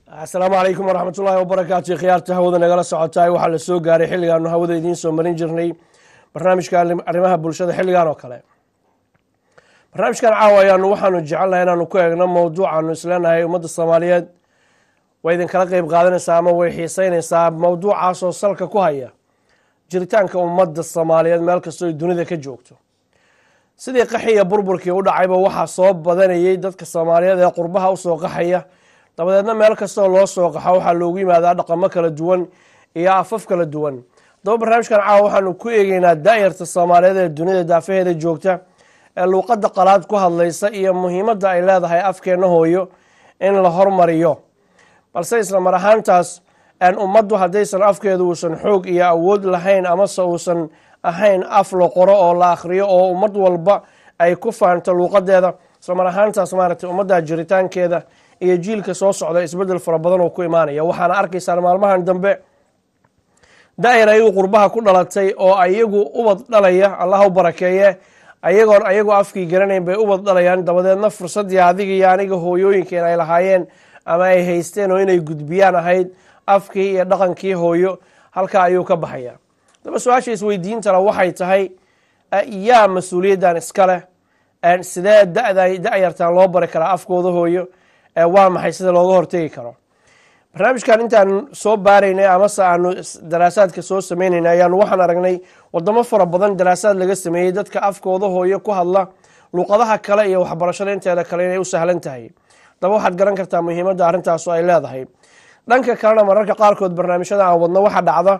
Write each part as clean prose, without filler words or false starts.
السلام عليكم ورحمة الله وبركاته. خيارته هودا نقل سعوتاي وحل السوق قاري حلقة أنه هودا يدين سومرين جرني برنامج كان أرمها بولشة حلقة وكله. برنامج كان عاوي أنه وحنا نجعلنا هنا نكوينا موضوع أنه سلنا هي ومد الصوماليات وإذا كان قريب قادنا سامة وحيسين ساب موضوع عاصو سلك كوهية جريتان كومد الصوماليات مالك السوق الدنيا ذا كجوكتو سيدي قحية بربركي ودا عيبة وحا صوب بدن يدك الصوماليات ذا قربها وسوق قحية dabadeedna meel kastoo loo soo qaxa waxaa loogu yimaadaa dhaqamo kala duwan iyo afaf kala duwan daba barnaamijkan caawa waxaanu ku eegeynaa daa'irta soomaaliyeed ee dunida daafaheeda joogta ee luuqadda qalaad ku hadlaysa iyo muhiimadda ay leedahay afkeenna hooyo in la hormariyo balse isla mar ahaantaas ummaddu haddaysan afkeedu uusan xoog iyo awood lahayn amase uusan ahayn af la qoro oo la akhriyo oo ummad walba ay ku fahanto luuqadeeda isla mar ahaantaas maaragtay ummadda jiritaankeeda iyo jiilka soo socda isbedel fara badan oo ku imaanaya waxaana arkaysaan maalmahan dambe daa'ir ayagu qurbaha ku dhalatay oo ayagu ubad dhalaya allah u barakeeye ayagoon ayagu afkii garanayn bay ubad dhalayaan dabadeedna fursaddii adiga iyo aniga hooyooyinkeen ay lahaayeen ama ay haysteen oo inay gudbiyaan ahayd afkii iyo dhaqankii hooyo halkaa ayuu ka baxaya daba su-aasha isweydiintana waxay tahay yaa mas-uuliyaddan iska leh sidee da'yartaan loo bari karaa afkooda hooyo waa maxay sida looga hortegi karo barnaamijkan intaan soo baaraynay amase aanu daraasaadka soo sameynayna ayaanu waxaan aragnay wadamo fara badan daraasaad laga sameeyey dadka afkooda hooyo ku hadla luuqadaha kale iyo waxbarashada inteeda kale inay u sahlan tahay daba waxaad garan kartaa muhiimadda arrintaasu ay leedahay dhanka kalena mararka qaarkood barnaamijyada aan wadno waxa dhacda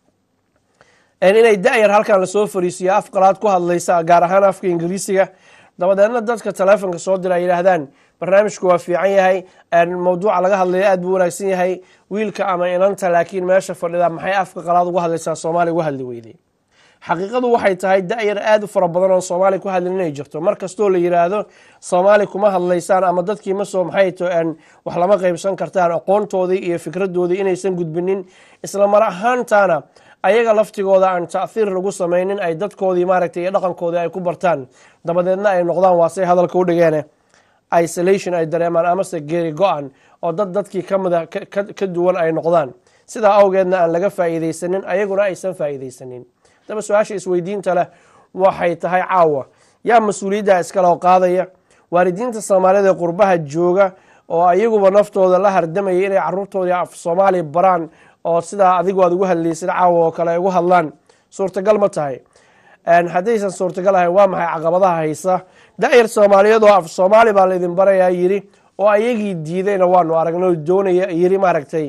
inay da'yar halkan lasoo fariisiyo af qalaad ku hadlaysa gaar ahaan afka ingiriisiga dabadeedna dadka taleefonka soo dira ay yidhaahdaan barnaamijku waa fiican yahay mawduuca laga hadlaya aad buu wanaagsan yahay wiilka ama inanta laakiin meesha fadhida maxay afka qalaad uga hadlaysaa soomaali uga hadli weyday xaqiiqadu waxay tahay da'yar aad u fara badan oo soomaali ku hadlin inay jirto mar kastoo la yidhaahdo soomaali kuma hadlaysaan ama dadkii masoo maxay to wax lama qaybsan kartaan aqoontoodii iyo fikradoodii inaysan gudbinin isla mar ahaantaana ayaga laftigooda aan ta'hiir lagu samaynin ay dadkoodii maaragtay iyo dhaqankoodii ay ku bartaan dabadeedna ay noqdaan waasay hadalka u dhigeene isolation ay dareemaan amase geeri go-an oo dadkii kamida ka duwan ay noqdaan sidaa awgeedna aan laga faa'iidaysanin ayaguna aysan faa'iidaysanin daba su-aasha isweydiinta leh waxay tahay caawa yaa mas-uuliyadda iskaloo qaadaya waalidiinta soomaaliyeed ee qurbaha jooga oo ayaguba naftooda la hardamaya inay caruurtoodii af soomaali baraan oo sidaa adigu aad ugu hadlaysid caawa oo kale ay ugu hadlaan suurtagal ma tahay haddaysan suurtagal ahayn waa maxay caqabadaha haysa da'yar soomaaliyeed oo af soomaali baa laydin barayaa yidhi oo ayagii diidayna waanu aragnay doonaya yidhi maaragtay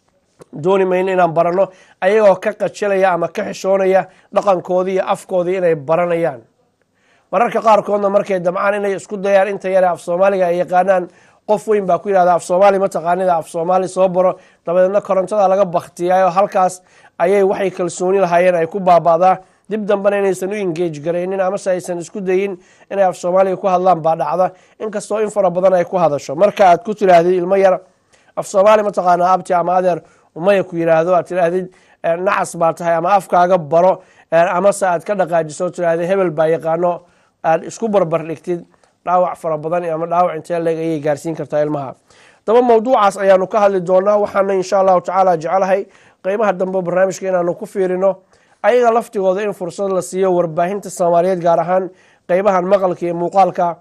dooni mayno inaan baranno ayagoo ka qajalaya ama ka xishoonaya dhaqankoodii iyo afkoodii inay baranayaan mararka qaarkoodna markay damcaan inay isku dayaan inta yare af soomaaliga ay yaqaanaan qof weyn baa ku yidhahda af soomaali mataqaanida af soomaali soo baro dabadeedna korontada laga baktiyayo halkaas ayay waxay kalsooni lahaayeen ay ku baaba'daa dib dambena inaysan u engage garaynin amase aysan isku dayin inay af soomaaliga ku hadlaan baa dhacda inkastoo in fara badan ay ku hadasho marka aad ku tidhaahdid ilmo yar af soomaali mataqaanaa abti ama adeer umaya ku yidhaahdo aad tidhaahdid nacas baa tahay ama afkaaga baro amase aad ka dhaqaajiso tidhahdid hebel baa yaqaano aad isku barbar dhigtid dhaawac fara badan ama dhaawac intee leeg ayay gaarsiin kartaa ilmaha daba mawduucaas ayaanu ka hadli doonaa waxaana insha allahu tacaala jecelahay qeybaha dambe barnaamijka inaanu ku fiirino ayaga laftigooda in fursad la siiyo warbaahinta soomaaliyeed gaar ahaan qeybahan maqalka iyo muuqaalka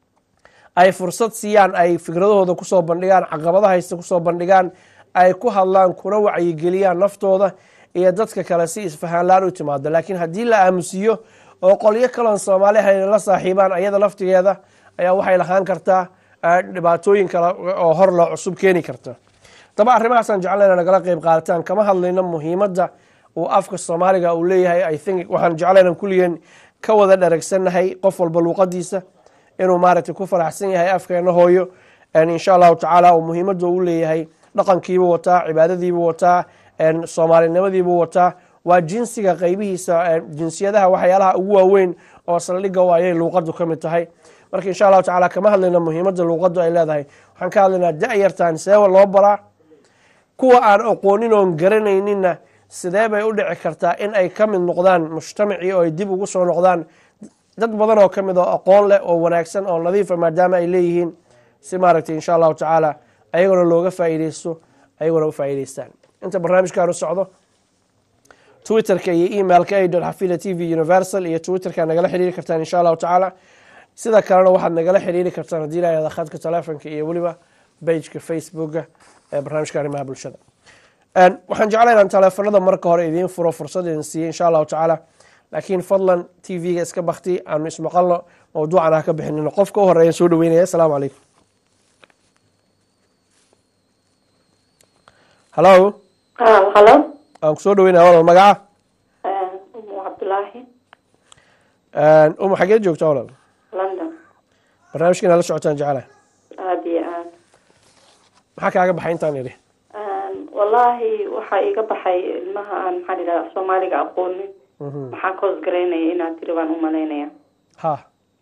ay fursad siiyaan ay fikradahooda kusoo bandhigaan caqabada haysta kusoo bandhigaan ay ku hadlaan kuna wacyigeliyaan naftooda iyo dadka kale si isfahaanlaan u timaado laakiin haddii la aamusiyo oo qolyo kaloon soomaali hayna la saaxiibaan ayada laftigeeda ayaa waxay lahaan kartaa dhibaatooyin kale oo hor loo cusub keeni karta daba arrimahaasaan jeclayna nagala qeyb qaadataan kama hadlayno muhiimadda uu afka soomaaliga uu leeyahay waxaan jeclayna kulligeen ka wada dharagsannahay qof walba luuqadiisa inuu maaragtay ku faraxsan yahay afkeena hooyo insha allahu tacaala uu muhiimadda u leeyahay dhaqankiibuu wataa cibaadadiibuu wataa soomaalinimadiibuu wataa waa jinsiga qeybihiisa jinsiyadaha waxyaalaha ugu waaweyn oo saldhigga u ayay luuqaddu ka mid tahay marka insha allahu tacaala kama hadlayna muhiimadda luuqaddu ay leedahay waxaan ka hadlaynaa da'yartaan seewa loo baraa kuwa aan aqoonin oon garanayninna sidee bay u dhici kartaa in ay ka mid noqdaan mujtamacii oo ay dib ugu soo noqdaan dad badan oo ka mid oo aqoon leh oo wanaagsan oo nadiifa maadaama ay leeyihiin si maaragtay insha allahu tacaala ayagona looga faa'iidaysto ayaguna u faa'iidaystaan. inta barnaamijkaanu socdo twitterka iyo emailka a.xafila tv universal iyo twitterka nagala xiriiri kartaan insha allahu tacaala. sida kalena waxaad nagala xiriiri kartaan haddii la yahda khadka telefonka iyo weliba bageka facebooka ee barnaamijka arrimaha bulshada. waxaan jeclaa inaan teleefanada marka hore idiin furo fursad idin siiye insha allahu tacaala, laakiin fadlan tv-ga iska bakti aanu ismaqalno mawduucan ha ka bixinino. qofka u horeeyan soo dhaweynaya. asalaamu calaykum. hallo halo aan kusoo dhaweynaya walal magaca umu cabdulaahi uma xageed joogta walal? london. barnaamijka inaad la socotaan jeclaha. aada iyo aad. maxaa kaaga baxay intaan idhi? wallaahi waxaa iga baxay ilmaha aan maxaa idhahda soomaaliga aqoonin. maxaa ka hoosgaraynaya inaad tiri baan umalaynaya. ha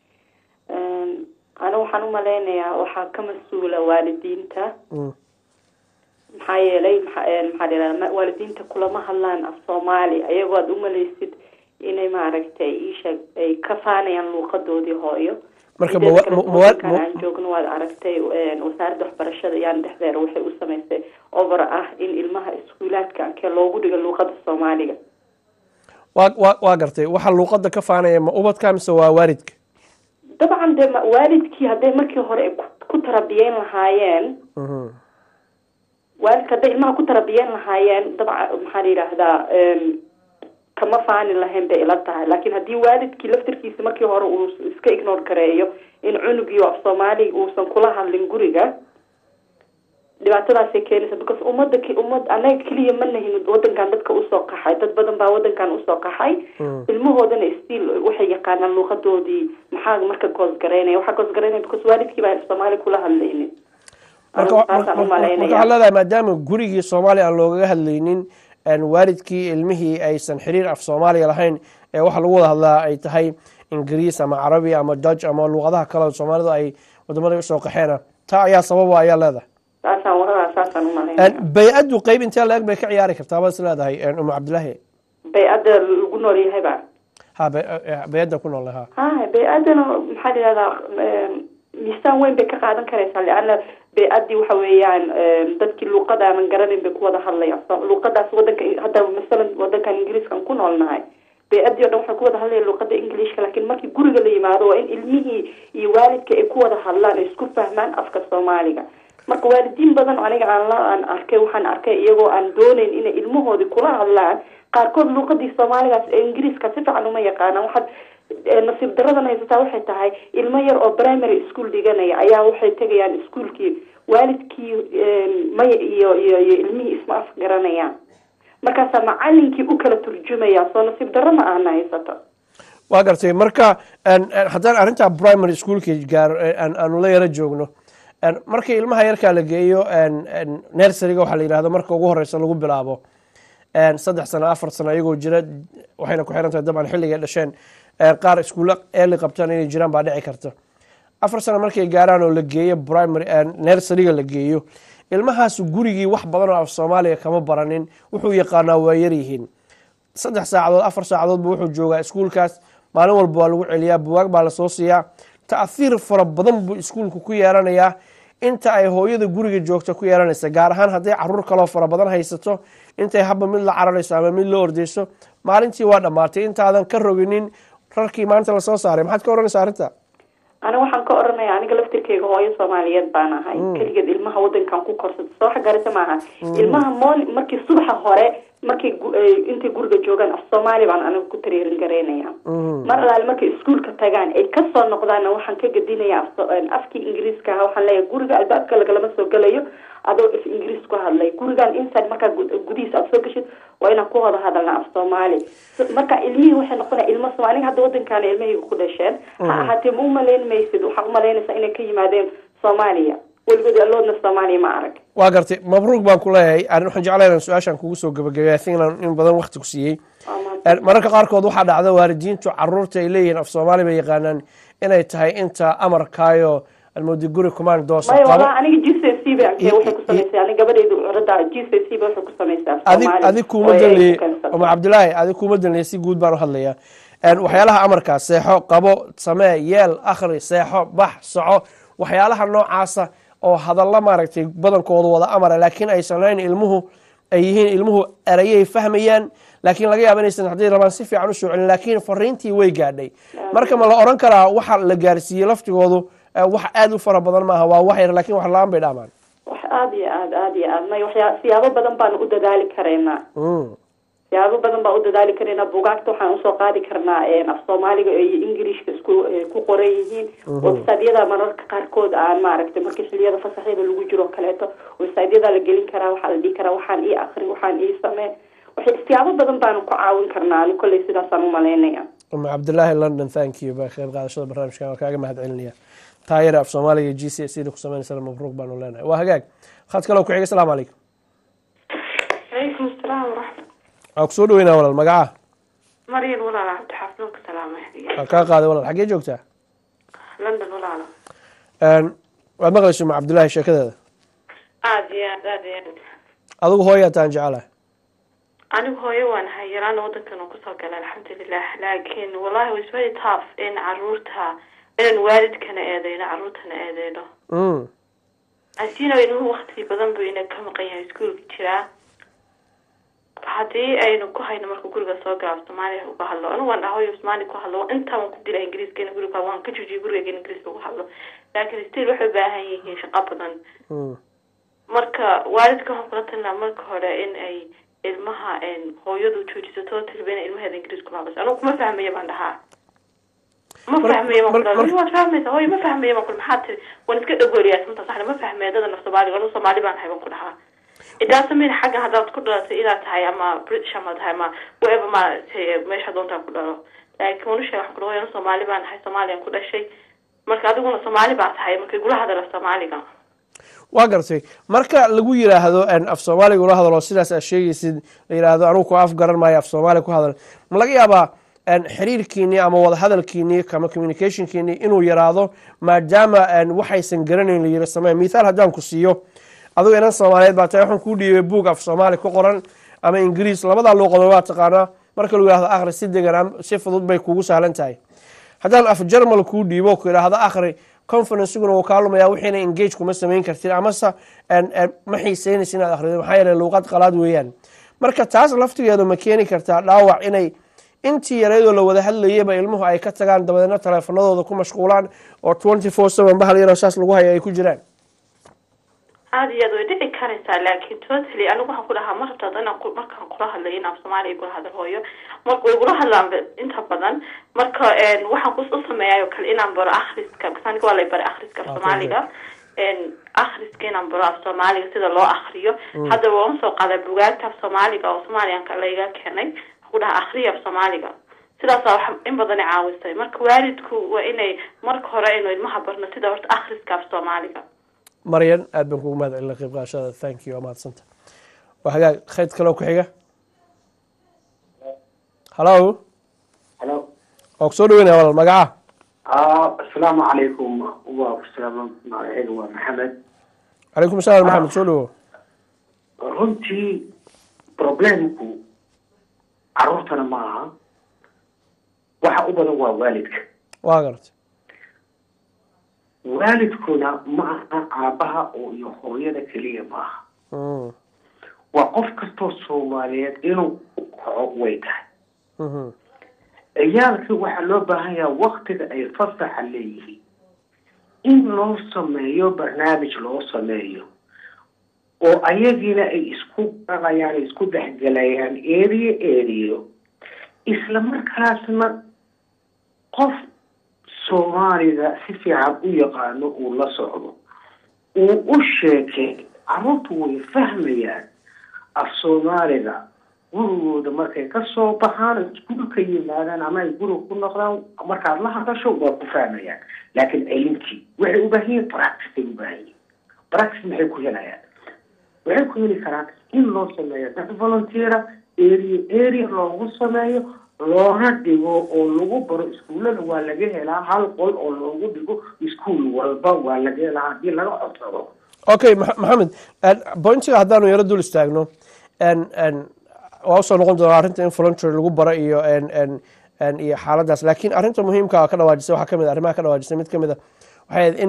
ana waxaan umalaynayaa waxaa ka mas-uula waalidiinta. maxaa yeelay maxaa idhahda waalidiinta kulama hadlaan af soomaali ayagoo aad umalaysid inay maaragtay iisheeg ay ka faanayaan luuqadoodii hooyo. marka aan joogno waad aragtay wasaaradda waxbarashada yaan dhexdeeda waxay u samaysay over ah in ilmaha iskuulaadka ankee loogu dhigo luuqada soomaaliga. waa gartay. waxa luuqada ka faanaya ma ubadka mise waa waalidka? dabcan dee waalidkii hadday markii hore ku tarabiyeyn lahaayeen waalidka hadday ilmaha ku tarabiyeyn lahaayeen dabcan maxaa la yidhaahdaa kama faani lahayn bay ila tahay. laakiin haddii waalidkii laftirkiisa markii hore uu iska ignore gareeyo in cunugii af soomaaliga uusan kula hadlin guriga, dhibaatadaasay keenaysa. because ummad anaga keliya ma nahin wadankan dadka usoo qaxay, dad badan baa wadankan usoo qaxay. ilmahoodana still waxay yaqaanaan luuqadoodii. maxaa marka goosgaraynaya? waxaa goosgaraynaya because waalidkii baa soomaali kula hadlaynin. marka waxaa leedahay maadaama gurigii soomaaliya aan loogaga hadlaynin, waalidkii ilmihii aysan xiriir af soomaaliya lahayn, ee waxa lagu wada hadlaa ay tahay ingiriis ama carabi ama dutch ama luuqadaha kale soomaalidu ay wadamada usoo qaxeena, taa ayaa sababa ayaa leedahay. bay-addu qeyb intee la-eg bay ka ciyaari kartaa baad is leedahay umu cabdilaahi? bay-adda lagu nool yahayba. ha bay-adda ku nool ha bay-addana maxaa yidhahdaa miisaan weyn bay ka qaadan karaysaa. leanna bay-addii waxa weeyaan dadkii luuqada aanan garanin bay ku wada hadlayaan. luuqadaas wadanka hadda masalan wadankan ingiriiskan ku noolnahay, bay-addii o dhan waxay ku wada hadlayaan luuqada ingiliishka. laakiin markii guriga la yimaado waa in ilmihii iyo waalidka ay ku wada hadlaan ay isku fahmaan afka soomaaliga. marka waalidiin badan aniga aan arkay waxaan arkay iyagoo aan doonayn inay ilmahoodii kula hadlaan, qaarkood luuqadii soomaaligaas ee ingiriiska si fiican uma yaqaanaan. waxaad nasiib daradan haysataa waxay tahay ilmo yar oo primary school dhiganaya ayaa waxay tegayaan iskuolkii, waalidkii maya iyo ilmihii isma af garanayaan. markaasaa macalinkii u kala turjumaya. soo nasiib daro ma ahna haysato. waa gartay. marka haddaan arrintaa primary schoolkii gaaro aanu la yaro joogno, markii ilmaha yarkaa la geeyo nurseryga waxaa la yidhahdo marka ugu horeysa lagu bilaabo 3 sano 4 sano ayagoo jira, waxayna ku xiran tahay dabcan xilligay dhasheen. qaar iskuulla eeli qabtaan inay jiraan baa dhici karta. 4 sano markay gaaraan oo la geeyo primary nurseryga la geeyo, ilmahaas gurigii wax badan oo af soomaaliya kama baranin, wuxuu yaqaanaa waa yaryihiin. 3 saacadood 4 saacadoodba wuxuu joogaa iskuulkaas, maalin walba waa lagu celiyaa, buwaag baa lasoo siiyaa. ta'hiir fara badan buu iskuulku ku yeelanayaa inta ay hooyada guriga joogta ku yeelanaysa, gaar ahaan hadday caruur kaloo fara badan haysato. intay haba mid la cararayso ama mid la ordeyso, maalintii waa dhammaatay intaadan ka roginin rarkii maanta lasoo saaray. maxaad ka oranaysa arrinta? ana waxaan ka oranaya aniga laftirkeyga hooyo soomaaliyeed baan ahay. keligeed ilmaha wadankan ku korsata soo xagarisa maaha. ilmaha markii subaxa hore markay intay guriga joogaan af soomaali baan aniga ku tariirin garaynaya. mar alaale markay iskuolka tagaan ay kasoo noqdaanna waxaan ka gedinaya afkii ingiriiska aha. waxaan leeyahay guriga albaabka lagalama soo gelayo adoo af ingiriis ku hadlay. gurigan inside markaa gudihiisa aad soo gashid waa inaan ku wada hadalna af soomaali. marka ilmihii waxay noqonaya ilmo aniga hadda wadankaana ilmahayga ku dhasheen. ha ahaatee ma umalayn maysid, waxaa umalaynaysaa inay ka yimaadeen soomaaliya. weligood alloodna soomaaliya ma arag. waa gartay. mabruuq baan ku leeyahay. waxaan jeclahay inaan su-aashaan kugu soo gabagabeeya inaan in badan wakti ku siiyey. mararka qaarkood waxaa dhacda waalidiintu caruurta ay leeyihiin af soomaali bay yaqaanaan inay tahay inta amarkaayo almoodi guri command doosa qabo. aniga GCSE waxay ku samaysay aniga gabadhaydu urada GCSE waxay ku samaysay Soomaali. adig kuma dalay Uma Cabdilaahi, adig kuma dalay si guud baan u hadlayaa. waxyaalaha amarka seexo, qabo, samee, yeel, akhri, seexo, bax, soco, waxyaalaha noocaasa oo hadalla maaragtay badankooda wada amara laakiin aysan lahayn ilmuhu ay yihiin ilmuhu erayay fahmayaan laakiin laga yaabo inaysan haddii rabaan si fiican u soo celin laakiin fariintii way gaadhay marka ma la oran karaa waxa la gaarsiiyey laftigoodu wax aad u fara badan maaha waa wax yar laakiin wax la-aan bay dhaamaan wax aad iyo aad may siyaabo badan baan u dadaali karaynaa siyaabo badan baan u dadaali karaynaa buugaagta waxaan usoo qaadi karnaa af soomaaliga iyo ingiriishka isku ku qoran yihiin websiteyada mararka qaarkood aan maaragtay markii xilliyada fasaxyada lagu jiro kaleeto websiteyada la gelin karaa waxaa la dhihi karaa waxaan ii akhri waxaan ii samee siyaabo badan baan ku caawin karnaa ani kolley sidaasaan u malaynaya cabdillaahi london thank you baa qayb qaadashada barnaamijkan waa kaaga mahad celinaya taayare af soomaaliga g c s ku samaynaysa mabruuq baanu leenahay waa hagaag khad kaloo ku xiga asalaamu calaykum calaykum asalaam waraxmat waxaa kusoo dhaweynaa walaal magaca maryan walaal cabdixaafid ka salaamay waa kaa qaaday walaal xaggee joogtaa london walaalo waad maqlayso ma cabdillaahi sheekadeeda aada iyo aad adigu hooyaa taan jecelahay anigu hooyo waan ahay yaraana wadankan oo kusoo galay alxamdulilah laakiin wallahi was very tough in caruurta inaan waalidkana eedeyno caruurtana eedeyno asiina ilmuhu wakti badan buu ina ka maqan yahay iskuolka jiraa haddii aynu ku hayno marka guriga soo gala af soomaaliya uga hadlo anigu waan dhaha hooyo soomaali ku hadlo intaa waan ku dila ingiriiska in guriga waan ka joojiyay guriga in ingiriiska uga hadlo laakiin still waxay u baahan yihiin shaqo badan marka waalidka waxaan kula talinaa marka hore in ay ilmaha hooyadu joojiso totally in ilmaheeda ingiriis kula hadlayso anigu kuma fahmaya baan dhahaa ma fahmaya ma fahmaysa hooyo ma fahmaya baan kula maxaa tiri waan iska dhagooriyaa sunta saxda ma fahmaya dadan af soomaaliga anigu soomaali baan ahay baan ku dhahaa idaasamin xagga haddaad ku dhalatay inaad tahay ama british ama tahay ama whatever maaragtay meesha doontaan ku dhalo laakiin waan u sheegay waxaan ku dhahay anigu soomaali baan ahay soomaaliyaan ku dhashay marka adiguna soomaali baa tahay markay gula hadala soomaaliga waa gartay marka lagu yiraahdo af soomaaliga ula hadalo sidaas aad sheegaysid la yiraahdo anigu ku af garan maayo af soomaali ku hadal ma laga yaabaa xiriirkiinii ama wada hadalkiinii ama communicationkiinii inuu yaraado maadaama waxaysan garanayn la yiri samee mithaal haddaan ku siiyo adigu inan soomaaliyeed baa tahay waxaan kuu dhiibay buug af soomaali ku qoran ama ingiriis labadaa luuqadood waa taqaanaa marka lagu yihahdo akhri si degan si fudud bay kugu sahlan tahay haddaan af jermal kuu dhiibo ku yidhaahdo akhri conferenceguna uu kaa lumaya wixiina engage kuma samayn kartid amase ma xiiseynaysa inaad akhrido maxaa yeele luuqad qalaad weeyaan marka taas laftigeedu ma keeni kartaa dhaawac inay intii yareedoo la wada hadlayaba ilmuhu ay ka tagaan dabadeedna taleefanadooda ku mashquulaan oo 24/7 bahal yaroo saas lagu haya ay ku jiraan aada iyo aad way dhici karaysaa laakiin totally anigu waxaan ku dhahaa ma rabtaad inaan markaan kula hadlayo in af soomaaliya kula hadal hooyo marka way kula hadlaan inta badan marka waxaan u sameeyayo kale inaan baro akhriska aniga waa lay baray akhriska af soomaaliga akhriska inaan baro af soomaaliga sida loo akhriyo hadda waan soo qaaday bugaagta af soomaaliga oo soomaaliyanka layga keenay ku dhaha akhriya af soomaaliga sidaasaa wax in badan i caawisay marka waalidku waa inay marka hore aynu ilmaha barno sida horta akhriska af soomaaliga maryan aad baan kugu mahad celina qayb qaadashada thank you waa mahadsanta waa hagaag khayd kaloo ku xiga hallo waa kusoo dhaweynaya walaal magaca asalaamu calaykum waa kusaaba magacayga waa maxamed calaykum asalaam maxamed soo dhawo runtii problemku caruurtana ma aha waxa u badan waa waalidka waa gartay waalidkuna ma aha aabaha iyo hooyada keliya ma aha waa qof kastoo soomaaliyeed inuu kaco way tahay ciyaalkii waxaa loo baahan yaha waktiga ay fasaxa leeyihiin in loo sameeyo barnaamij loo sameeyo oo ayagiina ay isku galayaan ay isku dhexgelayaan eriyo isla markaasna qof soomaaliga si fiican u yaqaano uu la socdo uu u sheekay carruurtu way fahmayaan af soomaaliga gurigooda markay kasoo baxaan iskuulka yimaadaan ama ay guriga ku noqdaan markaad la hadasho waa ku fahmayaan laakiin celintii waxay u baahan yihiin practice ay u baahan yihiin practice maxay ku helayaan waxay ku heli karaan in loo sameeyo dad volunteera area loogu sameeyo loona dhigo oo lagu baro iskuullada waa laga helaa hal qol oo loogu dhigo iskuul walba waa laga helaa haddii laga codsado okay maxamed pointiga haddaanu yaro dul istaagno waa usoo noqon doonaa arrinta in voluntary lagu baro iyo xaaladaas laakiin arrinta muhiimka ka dhawaajisay waxaa kamid arrimaha ka dhawaajisay mid kamid a waxay ahayd in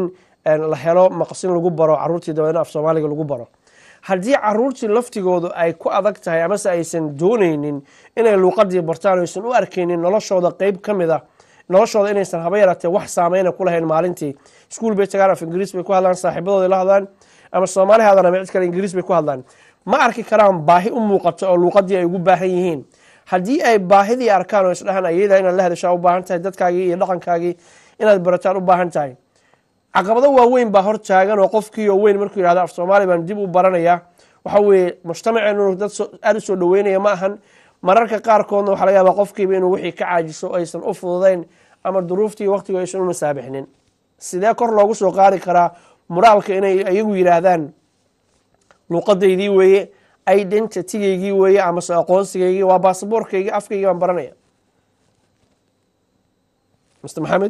la helo maqsin lagu baro caruurtii dabeedna af soomaaliga lagu baro haddii caruurtii laftigoodu ay ku adag tahay amase aysan doonaynin inay luuqadii bartaan aysan u arkaynin noloshooda qeyb ka mid ah noloshooda inaysan haba yaratee wax saameyna ku lahayn maalintii iskuul bay tagaan af ingiriis bay ku hadlaan saaxiibadooda la hadlaan ama soomaali hadlaan ama cid kale ingiriis bay ku hadlaan ma arki karaan baahi u muuqato oo luuqadii ay ugu baahan yihiin haddii ay baahidii arkaan oo isdhahaan ayada inaad la hadashaa u baahan tahay dadkaagii iyo dhaqankaagii inaad barataan u baahan tahay caqabado waaweyn baa hor taagan oo qofkii oo weyn markuu yihahdo af soomaali baan dib u baranaya waxa weeye mujtamaceenu dad aada u soo dhaweynaya ma ahan mararka qaarkoodna waxaa laga yaabaa qofkiiba inuu wixii ka caajiso aysan u fududayn ama duruuftii waqtigu aysan u masaabixinin sidee kor loogu soo qaadi karaa muraalka inay iyagu yidhaahdaan luuqadaydii weeye identitygaygii weeye amase aqoonsigaygii waa baasaboorkaygii afkaygii baan baranaya mr maxamed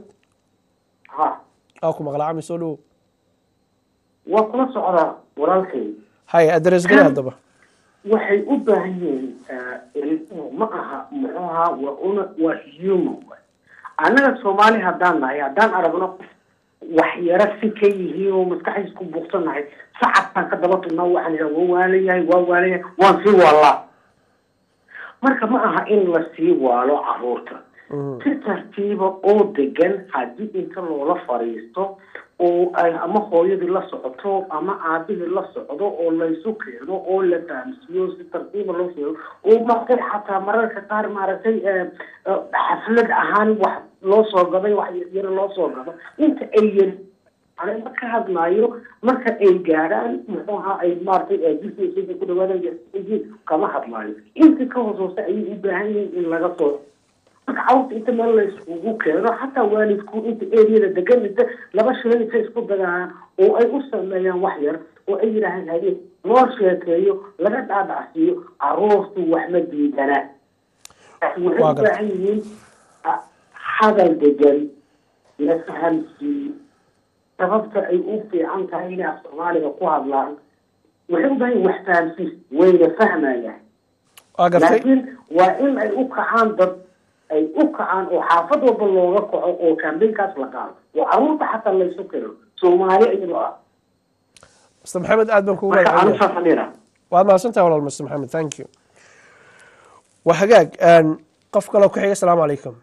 ku maqlaa cami soo dhawo waa kula socdaa walaalkay hay adres gale haddaba waxay u baahan yihiin ma aha muxuu ahaa waa human annaga soomaali haddaan nahay haddaan aragno waxyaro si ka yihiin oo maskaxdiis ku buuqsanahay sacabkaan ka daba tugnaa waxaan idhaha waa waalayahay waan sii waalaa marka ma aha in la sii waalo caruurta si tartiiba oo degan haddii inta loola fadhiisto oo ay ama hooyadii la socoto ama aabihii la socdo oo laysu keeno oo la fahamsiiyo si tartiiba loo sheego oo markay xataa mararka qaar maaragtay xaflad ahaan wax loo soo gaday wax yar loo soo gado inta ay yar ana ka hadlaayo marka ay gaaraan muxuu ahaa ay maaragtay jirkiisa ku dhawaadaan kama hadlaayo inta ka hooseysa ayay u baahan yihiin in laga soo marka cawrta inta meel la iskugu keeno xataa waalidku inta eriyada degan inta laba shilin inta isku dagaan oo ay u sameeyaan wax yar oo ay yidhaahaan haye loo sheekeeyo laga dhaadhacsiiyo caruurtu wax ma diidanaa waxay u baahan yihiin hadal degan la fahamsiiyo sababta ay u fiican tahay inay af soomaaliga ku hadlaan waxay u baahan yihin wax fahamsiis wayna fahmayaan laakiin waa in ay u kacaan dad ay u kacaan oo xaafad walba looga kaco oo kambeynkaas la qaado oo caruurta xataa laysu keeno soomaali iyadoo ah mr maxamed aad baan kugu waad mahadsantahay walaal mr maxamed thank you waa hagaag qof kaloo ku xiga asalaamu calaykum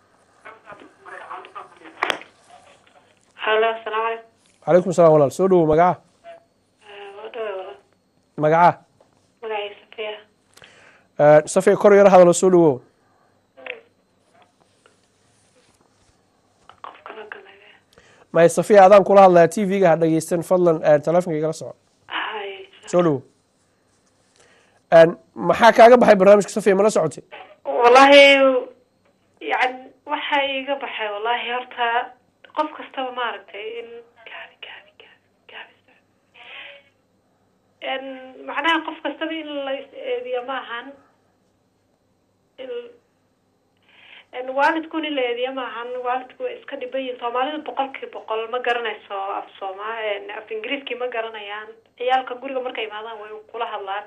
halo asalaamu calaykum calaykum salaam walaal soo dhawow magaca magaca magacay safiya safiya kor yaro hadalo soo dhawow may safiya adaan kula hadlaya t v-ga ha dhegeysan fadlan telefonka igala soco soo dhawow maxaa kaaga baxay barnaamijka safiya mala socotay wallahi yani waxa iga baxay wallahi horta qof kastaba maaragtay in macnaha qof kastaba in la is-eediyo maahan waalidku in la eediyo maahan waalidku way iska dhiban yihin soomaalida 100% ma garanayso af ingiriiskii ma garanayaan ciyaalka guriga markay imaadaan way kula hadlaan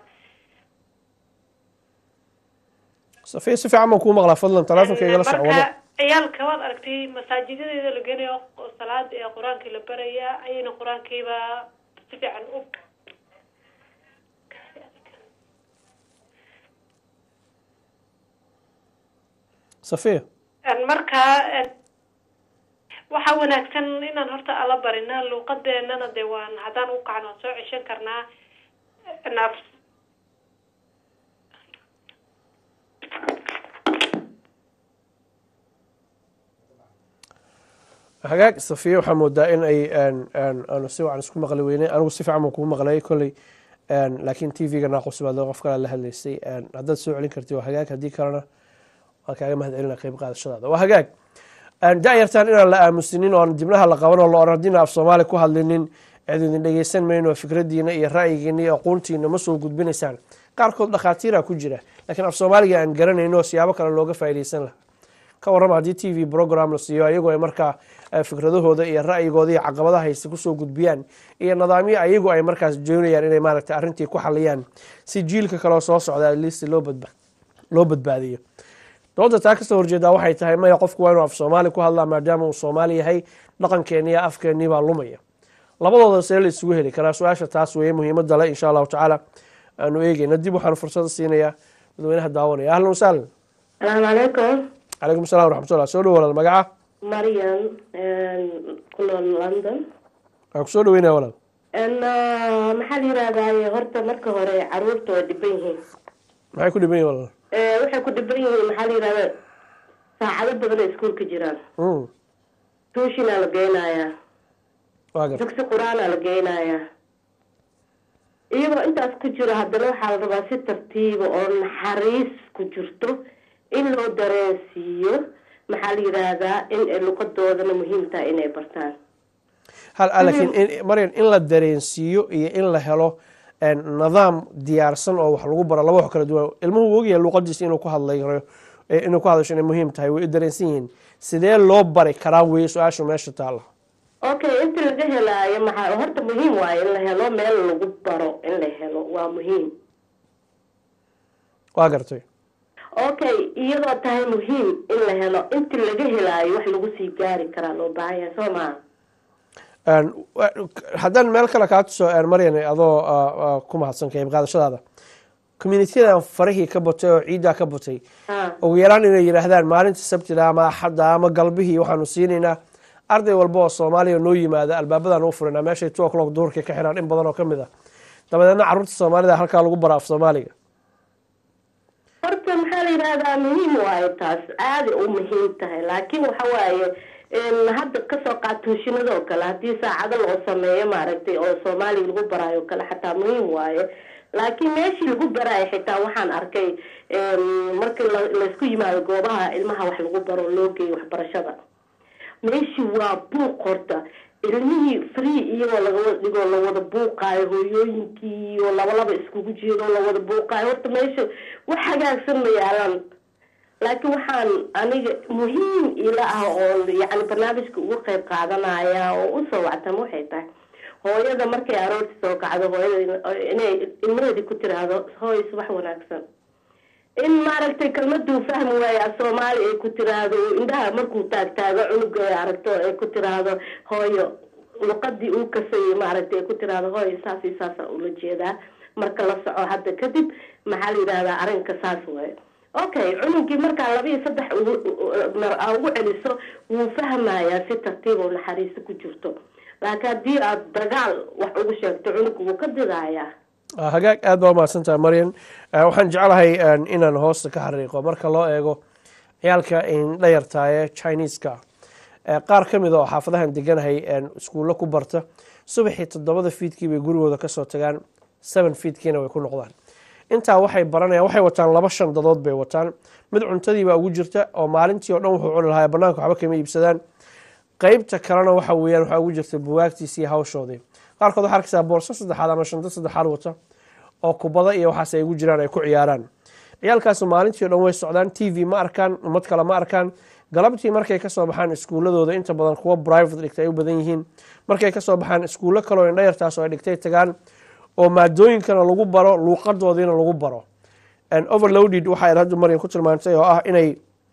safiya si fiican baan kuu maqlaa fadlan telefonka igala soco wado ciyaalka waad aragtay masaajidadeeda la geenayo salaada ee qur-aankii la baraya ayayna qur-aankiiba si fiican u safiya marka waxaa wanaagsan inaan horta ala barina luuqadeenana dee waan haddaan u kacno soo ceshan karnaa hagaag safiya waxaa moodaa in ay aanu si wacan isku maqli weynay anigu si fiican baan kugu maqlay kolley laakiin t v-ga naaqus baad qof kale la hadlaysay haddaad soo celin karti waa hagaag haddii kalena waan kaaga mahad celina qayb qaadashadaada waa hagaag da-yartaan inaan la aamusinin oo aan dibnaha la qaban oo la oran haddiina af soomaali ku hadlinin cid idin dhegeysan mayno fikradiina iyo ra'yigiina iyo aqoontiina ma soo gudbinaysaan qaarkood dhakhaatiira ku jira laakiin af soomaaliga aan garanayno siyaabo kale looga faa'iidaysan laha ka warrama haddii t v program la siiyo ayagoo ay markaa fikradahooda iyo ra'yigooda iyo caqabadaha hayse kusoo gudbiyaan iyo nidaamyo ayagu ay markaas doonayaan inay maaragtay arrintii ku xaliyaan si jiilka kaleo soo socda atleast loo badbaadiyo dooda taa kasoo horjeedaa waxay tahay maya qofku waa inuu af soomaali ku hadlaa maadaama uu soomaali yahay dhaqankeeni iyo afkeennii baa lumaya labadooda see la isugu heli karaa su-aasha taas weeye muhiimadda le insha allahu tacaala aanu eegeyna dib waxaanu fursada siinayaa dadweynaha daawanaya ahlan wasahlan السلام عليكم calaykum assalam waraxmatullah soo dhow walaal magaca مريم كل لندن waan ku soo dhaweynaya walaal maxaa la yiraahdaa horta marka hore caruurta waa dhiban yihiin maxay ku dhiban yihin walaal waxay ku dhiban yihiin maxaa la yirahdaa saacado badan ay iskuulka jiraan tuushinaa la geynayaa waa garta dugsi qur-aanaa la geynayaa iyagoo intaas ku jiro haddana waxaa la rabaa si tartiiba oo naxariis ku jirto in loo dareensiiyo maxaa la yiraahdaa in luqadoodana muhiim tahay inay bartaan laakiin maryan in la dareensiiyo iyo in la helo nidaam diyaarsan oo wax lagu baro laba wax kala duwan ilmuhu wuu ogyahay luqadiisa inuu ku hadlayo inuu ku hadasho inay muhiim tahay way u dareensan yihiin sidee loo bari karaa weeye su-aasha meesha taalla okay inta laga helaayo maxaa horta muhiim waaye in la helo meel lagu baro in la helo waa muhiim waa gartay okay iyadoo tahay muhiim in la helo inta laga helaayo wax lagu sii gaari karaa loo baahan yahay soo maha haddaan meel kale kaa tuso maryan adoo ku mahadsan qayb qaadashadaada communityadan farihii ka batay oo ciiddaa ka batay ugu yaraan inay yidhaahdaan maalinta sabtida ama axadda ama galbihii waxaanu siinaynaa arday walba oo soomaaliya noo yimaada albaabadaan u furinaa meeshay 2 o'clock duhurkii ka xiraan in badan oo ka mid ah dabadeedna carruurta soomaalida halkaa lagu bara af soomaaliga horta maxaa la yidhahdaa muhiim waaye taas aada u muhiim tahay laakiin waxa waaye hadda kasoo qaad tuushinadoo kale haddii saacado loo sameeyo maaragtay oo soomaaliya lagu baraayo kale xataa muhiim waaye laakiin meeshii lagu baraayo xitaa waxaan arkay markii laysku yimaado goobaha ilmaha wax lagu baro loo geeyo waxbarashada meeshii waa buuq horta ilmihii free iyagoo lagawada dhigoo lawada buuqaayo hooyooyinkii oo labalaba iskugu jeedoo lawada buuqaayo horta meesha wax hagaagsan ma yaalaan laakiin waxaan aniga muhiim ila ah oo yani barnaamijka ugu qayb qaadanaya oo usoo wactama waxay tahay hooyada markay aroorti soo kacdo hooyada inay ilmaheedii ku tiraahdo hooy subax wanaagsan in maaragtay kelmaduu fahmi waaya soomaali ay ku tiraahdo indhaha markuu taagtaago cunuga aragto ay ku tiraahdo hooyo luqadii uu kasay maaragtay ay ku tiraahdo hooyo saas iyo saasa ula jeedaa marka la soco hadda kadib maxaa la yidhahdaa arrinka saas waaye okay cunugii markaa 2 iyo 3 ugu celiso wuu fahmayaa si tartiib oo naxariiso ku jirto laakiin haddii aad dagaal wax ugu sheegto cunugku wuu ka didayaa hagaag aad baa umahadsantaha maryan waxaan jeclahay inaan hoosta ka xariiqo marka loo eego ciyaalka dhayartaaye chineeska qaar ka mid oo xaafadahan deganahay iskuullo ku barta subaxii 7 fiidkii bay gurigooda kasoo tagaan 7 fiidkiina way ku noqdaan intaa waxay baranayaan waxay wataan 2 shandadood bay wataan mid cuntadiibaa ugu jirta oo maalintii oo dhan wuxuu cuni lahaa banaanka waxba kama iibsadaan qaybta kalena waxa weeyaan waxaa ugu jirta buwaagtiisii hawshoodii qaarkood waxaa arkaysaa boorso 3 ama shanta 3 wata oo kubada iyo waxaas ay ugu jiraan ay ku ciyaaraan ciyaalkaas maalintii oo dhan way socdaan TV ma arkaan ummad kale ma arkaan galabtii markay ka soo baxaan iskuuladooda inta badan kuwa private dhigtay ay u badan yihiin markay ka soo baxaan iskuulo kale oo indhayartaas oo ay dhigtay tagaan oo maadooyinkana lagu baro luuqadoodiina lagu baro overloaded waxay hadda maryan ku tilmaantay oo ah inay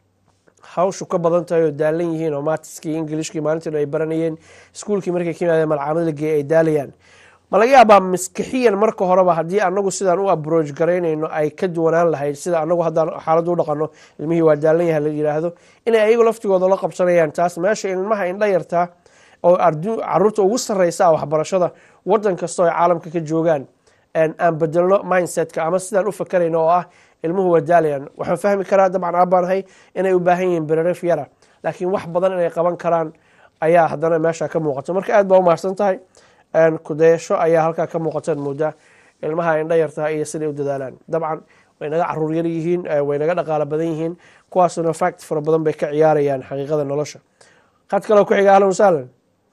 hawshu ka badan tahay oo daalan yihiin oo maatiskii ingilishkii maalintii ay baranayeen iskuulkii markay ka yimaadeen malcamad la geeyay ay daalayaan ma laga yaabaa maskaxiyan marka horeba haddii anagu sidaan u approach garaynayno ay ka duwanaan lahayd sida anagu haddaan xaaladdu u dhaqano ilmihii waa daalan yahay la yidhaahdo inay ayagu laftigooda la qabsanayaan taas meesha ilmaha indha yartaa oo caruurta ugu sarreysa waxbarashada wadan kastoo ay caalamka ka joogaan aan bedelno mindsetka ama sidaan u fakarayno oo ah ilmuhu waa daalayaan waxaan fahmi karaa dabcan aabaanahay inay u baahan yihiin bereref yara laakiin wax badan inay qaban karaan ayaa haddana meesha ka muuqato marka aad baa u mahadsan tahay kudaysho ayaa halkaa ka muuqataan moodaa ilmaha indha yartaa iyo siday u dadaalaan dabcan way naga caruur yar yihiin way naga dhaqaalo badan yihiin kuwaasuna fact fara badan bay ka ciyaarayaan xaqiiqada nolosha qad kaloo ku xiga ahlan wasahlan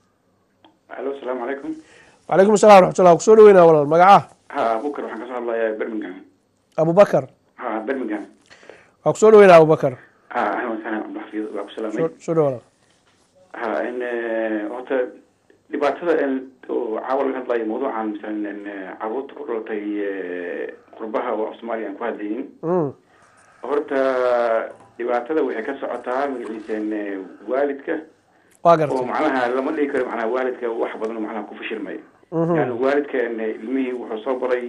alo asalaamu calaykum wacalaykum assalam waraxmatullah kusoo dhaweynaa walaal magaca abubakar waxaan kasoo hadlayaa birmingham abubakar birmingham waa kusoo dhaweynaa abubakar ahlan wasahlan abdulxafiid waa ku salaamay soo dhawaada horta dhibaatada caawa laga hadlayo mawduucan masalan caruurta ku dhalatay qurbaha oo af soomaaliya aan ku hadlayin horta dhibaatada waxay ka socotaa magaciisa waalidka oo macnaha lama dhigi karo macnaha waalidka wax badan macnaha ku fashilmay yani waalidka ilmihii wuxuu soo baray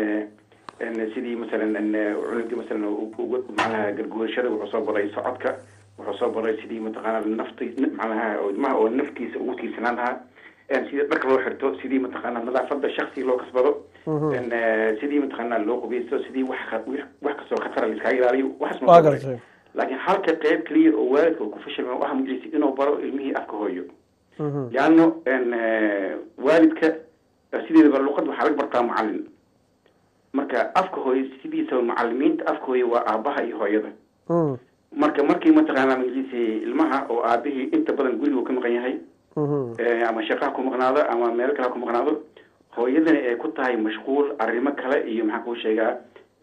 sidii masalan cunugii masalan macnaha garguurashada wuxuu soo baray socodka wuxuu soo baray sidii mataqaanaa nafti macnaha ilmaha oo naftiisa ugu tiirsanaan lahaa sidii dharka loo xirto sidii mataqaanaa nadaafada shakhsiga loo kasbado sidii mataqaanaa loo qubeysto sidii wax kastoo khatara la iskaga ilaaliyo waxaas laakiin halka qayb keliya oo waalidka uu ku fashilmay waxa muujisay inuu baro ilmihii afka hooyo laanno waalidka sideedaba luqadda waxaa laga bartaa macallin marka afka hooyo sidiisa macallimiinta afka hooyo waa aabaha iyo hooyada markii mataqaanaa muujisay ilmaha oo aabihii inta badan guriga ka maqan yahay ama shaqaha ku maqnaado ama meel kale ku maqnaado hooyadana ay ku tahay mashquul arrimo kale iyo maxaa kuu sheegaa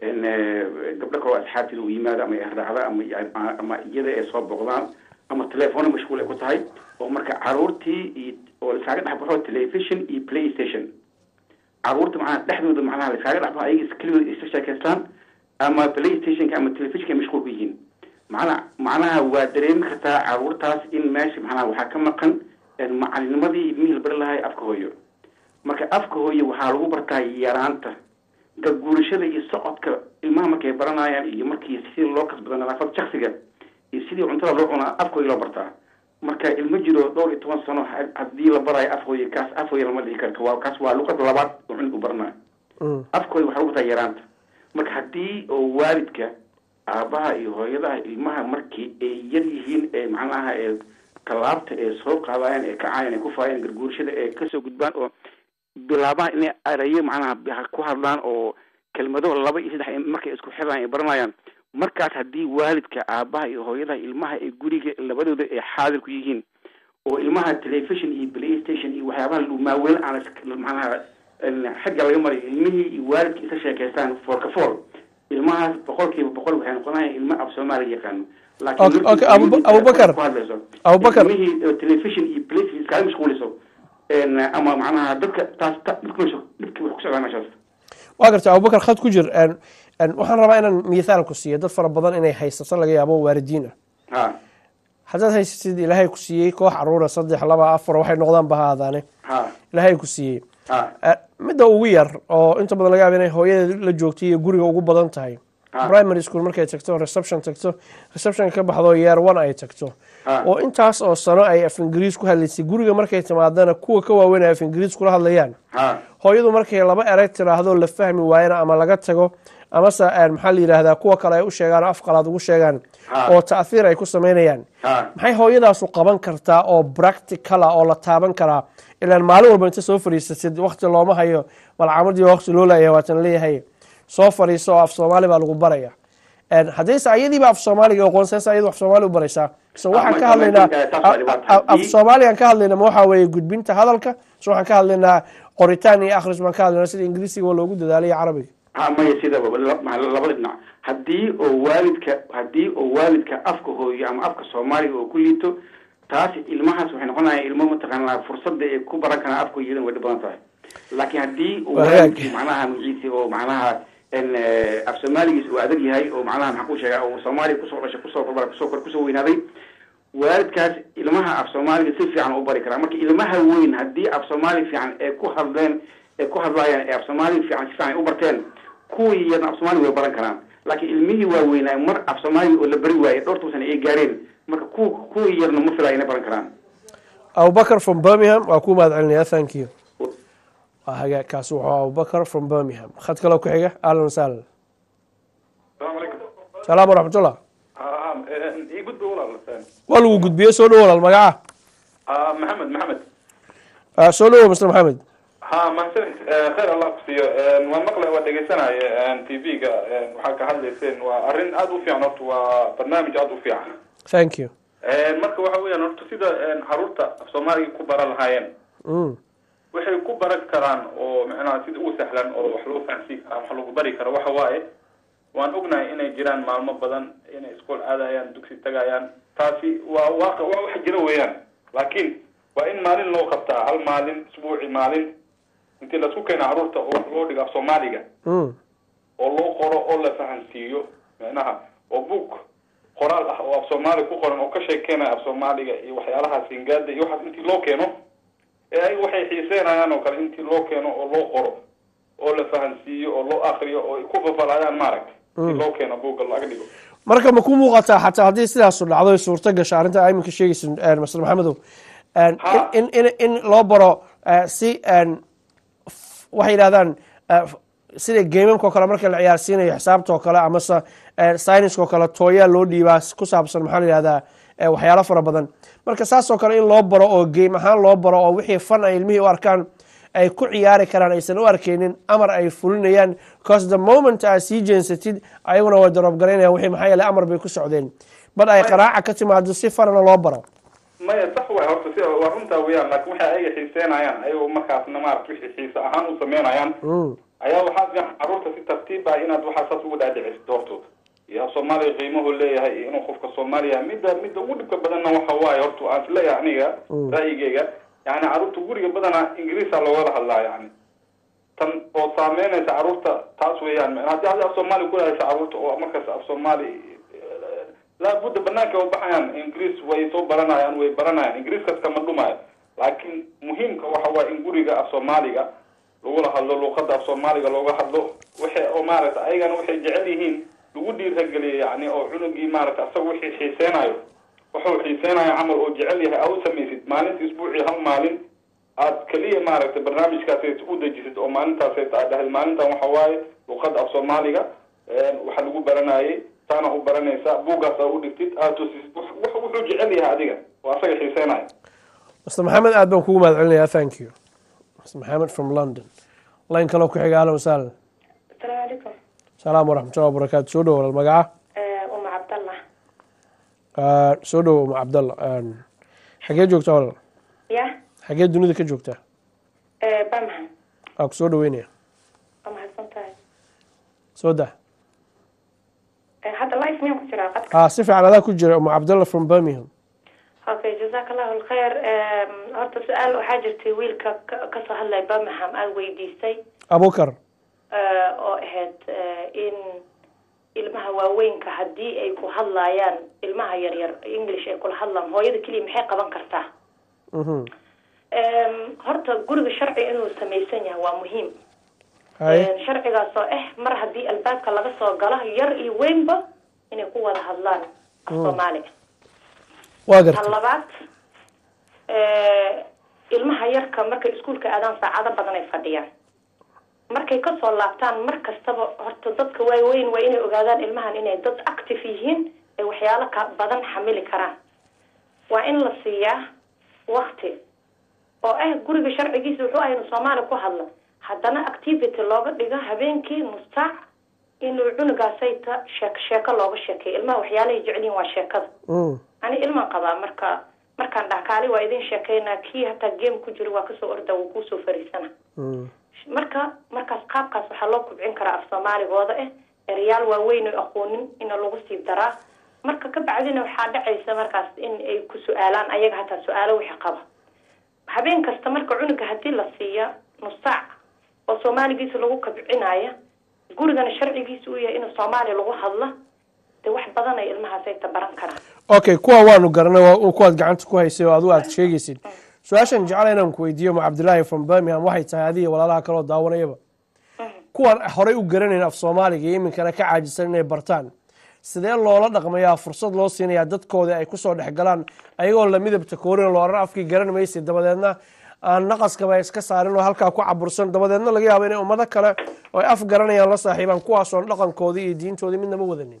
gabdho kaloo asxaabteeda u yimaado ama raacda ama iyada ay soo boqdaan ama telefoona mashquul ay ku tahay oo marka caruurtii oo laiskaaga dhex baxo television iyo playstation caruurta macnaha dhexdooda macnaha laiskaaga dhex baxo ayaga keligood isa sheekaystaan ama playstationka ama televisionka ay mashquul ku yihiin macnaha waa dareemi kartaa caruurtaas in meesha macnaha waxaa ka maqan macalinimadii ilmihii la bari lahay afka hooyo marka afka hooyo waxaa lagu bartaa yaraanta garguurashada iyo socodka ilmaha markay baranayaan iyo markii sidii loo kasbado nadaafada shaksiga iyo sidii cuntada loo cunaa afka hooyo loo bartaa marka ilmo jiro 12 sano haddii la barayo afka hooyo kaas afka hooyo lama dhihi karo kaas waa luqada labaad oo cunugu baranayo afka hooyo waxaa lagu bartaa yaraanta marka haddii oo waalidka aabaha iyo hooyadaha ilmaha markii ay yar yihiin ee macnaha ee kalaabta ee soo qaadayaan ee ka caayaan ee ku faayaan garguurashada ee kasoo gudbaan oo bilaabaan inay arayo macnaha ku hadlaan oo kelmado 2 iyo 3 markay isku xidhaan ay baranayaan markaas haddii waalidka aabaha iyo hooyadaha ilmaha ay guriga labadooda ay xaadir ku yihiin oo ilmaha television iyo playstation iyo waxyaabaha maaweyn aan macnaha xagga laga mariyo ilmihii iyo waalidka isa sheekaystaan foolkafool ilmahaas 100% waxay noqonayaan ilmo af Soomaali yaqaan laakiin Abubakar television iyo playstation iska mashquuliso ama macnaha dadka taas dadka wax ku socdaa meeshaas waa gartaa Abubakar khad ku jir waxaan rabaa inaan miisaal ku siiyo dad fara badan inay haysato laga yaabo waalidiina haddaad haysatid ilaahay ku siiyey koox caruura 3 2 4 waxay noqdaan bahaadaane ilaahay ku siiyey midda ugu yar oo inta badan laga yaabo inay hooyada la joogto iyo guriga ugu badan tahay primary school markay tagto reception ka baxdo year 1 ay tagto oo intaas oo sano ay af Ingiriis ku hadlaysay guriga markay timaadana kuwa ka waaweyn ay af Ingiriis kula hadlayaan hooyadu markay laba eray tiraahdo la fahmi waayana ama laga tago ama maxaa la yiraahdaa kuwa kale ay u sheegaan af qalaad ugu sheegaan oo taasiir ay ku sameeyaan maxay hooyadaas u qaban kartaa oo practical oo la taaban karaa ilaa maalin walba inta soo fariisatid waqti looma hayo malcaamadii waqti loo leeyahay waatan leeyahay soo fariiso af Soomaali baa lagu baraya haddii ayadiiba af Soomaaliga oo qoonsaas ayadu af Soomaali u baraysaa soo waxaan ka hadlaynaa af Soomaaliga ka hadlaynaa waxa weeye gudbinta hadalka soo waxaan ka hadlaynaa qoritaan iyo akhris baan ka hadlaynaa sida Ingiriisiga loogu dadaaliyo Carabiga ma yasida labada dhinac haddii oo waalidka afka hooyo ama afka Soomaaliga oo ku liito taas ilmahaas waxay noqonayaan ilmo mataqaanaa fursada ay ku baran karaan afka hooyada way badan tahay laakiin haddii waalidka macnaha muciisi oo macnaha af Soomaaliga oo adag yahay oo macnaha maxaa ku sheegaa oo Soomaaliga kusoo dhashay kusoo weynaaday waalidkaas ilmaha af Soomaaliga si fiican u bari karaa marka ilmaha weyn haddii af Soomaali fiican ay ku hadlayaan af Soomaali fiican si fiican u barteen kuwii yar af Soomaali way baran karaan laakiin ilmihii waa weynaa mar af Soomaali oo la bari waayay dhowrtuusan ay gaareen marka kuwii yarna ma filayo inay baran karaan Abubakar from Birmingham waa ku mahadcelinayaa thank you هاجا كاسو أبو بكر from Birmingham خد كلو كحجة أهلا وسهلا السلام عليكم السلام ورحمة الله يقول ولا والله وجود بيسولو ولا المجاعة محمد سولو مستر محمد ما سنت خير الله كسيه والنقلة ودقيسنا تي في وحكى هذا السن وأرن أدو في عنط وبرنامج أدو في عنه thank you marka waxa weeyaan horta sida xarunta Soomaaliga ku baran lahaayeen waxay ku baran karaan oo macnaha sida ugu sahlan oo wax loo fahansiin karo wax lagu bari karo waxa waaye waan ognahay inay jiraan maalmo badan inay iskool aadayaan dugsi tagayaan taasi waa wax jira weeyaan laakiin waa in maalin loo qabtaa hal maalin usbuuci maalin intii la isku keeno xarunta oo loo dhigo Soomaaliga oo loo qoro oo la fahansiiyo macnaha oo book qoraal ah oo af soomaali ku qoran oo ka sheekeynaya af soomaaliga iyo waxyaalahaas hingaada iyo waxaas intii loo keeno ee ay waxay xiiseynayaan oo kale intii loo keeno oo loo qoro oo la fahansiiyo oo loo akriyo oo ay ku fafalayaan maaragtay si loo keeno buugga laga dhigo marka ma ku muuqataa xataa haddii sidaasu dhacdo ay suurto gasha arrinta aa iminka sheegaysa master maxamedow in loo baro si waxay yidhahdaan sida gamamka oo kale marka la ciyaarsiinayo xisaabta oo kale amase syniska oo kale tooyaa loo dhiibaa ku saabsan maxaa la yidhahdaa waxyaalo fara badan marka saas oo kale in loo baro oo game ahaan loo baro oo wixii fan ay ilmihii u arkaan ay ku ciyaari karaan aysan u arkeynin amar ay fulinayaan because the moment aad sii jeensatid ayaguna way daroobgaraynayaan wixii maxaa yeelay amar bay ku socdeen bal ay qaraaca ka timaado si fanana loo baro maya sax waay horta si waa runtaa weyaan laakiin waxay ayaga xiiseynayaan ayagoo markaasna maarata wixii xiise ahaan u sameynayaan ayaa waxaa fiican carruurta si tartiib ah inaad waxaa saas uga dhaadhicisid hortood iyo af soomaaliga qiimuhu leeyahay iyo inuu qofka soomaaliya midda ugu dhibka badanna waxa waaye horta aan isleeyahay aniga ra'yigeyga yani carruurta guriga badana ingiriisa loogala hadlaa yani tan oo saameynaysa carruurta taas weeyaan haddii adi af soomaali ku hadasha carruurta oo markaas af soomaali laabudda banaanka u baxayaan ingiriis way soo baranayaan way baranayaan ingiriiskaas kama dhumaayo laakiin muhiimka waxa waaye in guriga af soomaaliga lagula hadlo luuqada af soomaaliga looga hadlo waxay oo maaragta ayagana waxay jecel yihiin lagu dhiirageliyo yani oo cunugii maaragta asaga wixii xiiseynayo wuxuu xiiseynayo camal oo jecel yahay aad u samaysid maalinta isbuucii hal maalin aad keliya maaragta barnaamijkaas u dejisid oo maalintaas aad dhahday maalintan waxa waaye luuqada af soomaaliga waxa lagu baranayay taana u baranaysaa buuggaas aad u dhigtid aad tusisid wuxuu jecel yahay adiga oo asaga xiiseynayo master maxamed aad baan kugu mahad celinayaa thank you master maxamed from london line kaloo ku xiga ahlan wasahlan السلام عليكم. salaam waraxmatullahi wabarakaatu soo dhow walaal magaca أم عبد الله. soo dhow uma cabdalla xagee joogtaa walaal يا xagee dunida ka joogtaa بمها. aa ku soo dhaweynaya أم حسنتاي. soo dah هذا لايف مين كتير عقدك. si fiican adaa ku jira uma cabdalla from birmingham اوكي جزاك الله الخير. هذا سؤال وحاجة ويل كسر هلا بمها أو ويديستي. abukar oo ahayd in ilmaha waaweynka haddii ay ku hadlayaan ilmaha yaryar english ay kula hadlaan hooyada keliya maxay qaban kartaa horta guriga sharci inuu samaysan yahay waa muhiim sharcigaas oo mar haddii albaabka laga soo galo yar iyo weynba inay ku wada hadlaan af soomaali waa gartay tan labaad ilmaha yarka markay iskuulka aadaan saacado badan ay fadhiyaan markay ka soo laabtaan mar kastaba horta dadka waaweyn waa inay ogaadaan ilmahan inay dad active yihiin ay waxyaalo badan xamili karaan waa in la siiyaa wakti oo guriga sharcigiisa wuxuu ahay inuu soomaali ku hadlo haddana activity looga dhigo habeenkii nus saac inuu cunugaasayta sheeko looga sheekeeyo ilmaha waxyaalahay jecelyihin waa sheekada ani ilman qabaa markaan dhakaali waa idin sheekeynaa kii hataa game ku jiro waa kasoo orda wuu kuusoo fariisana markaas qaabkaas waxaa loo kubcin karaa af soomaaligooda erayaal waaweyn oo aqoonin ina lagu sii daraa marka ka bacdina waxaa dhacaysa markaas in ay ku su-aalaan ayaga hataa su-aalo wixii qaba habeen kasta marka cunuga haddii la siiya nus saac oo soomaaligiisa lagu kabcinaya gurigana sharcigiisa uu yahay in soomaali lagu hadla dee wax badan ay ilmahaasay tabaran karaan okay kuwa waanu garanay waa kuwaad gacanta ku haysay oo adigu aad sheegaysid su-aashan jecel inaan ku weydiiyo ma cabdillaahi from birmingham waxay tahay adiga walaalaha kaloo daawanayaba kuwan horey u garanayn af soomaaliga iyo iminkana ka caajisan inay bartaan sidee loola dhaqmayaa fursad loo siinayaa dadkooda ay kusoo dhex galaan ayagoo la midabta koorin loo oran afkii garan maysay dabadeedna aan naqaskaba iska saarin oo halkaa ku cabursan dabadeedna laga yaabo inay ummado kale oo ay af garanayaan la saaxiibaan kuwaasoon dhaqankoodii iyo diintoodii midnama wadanin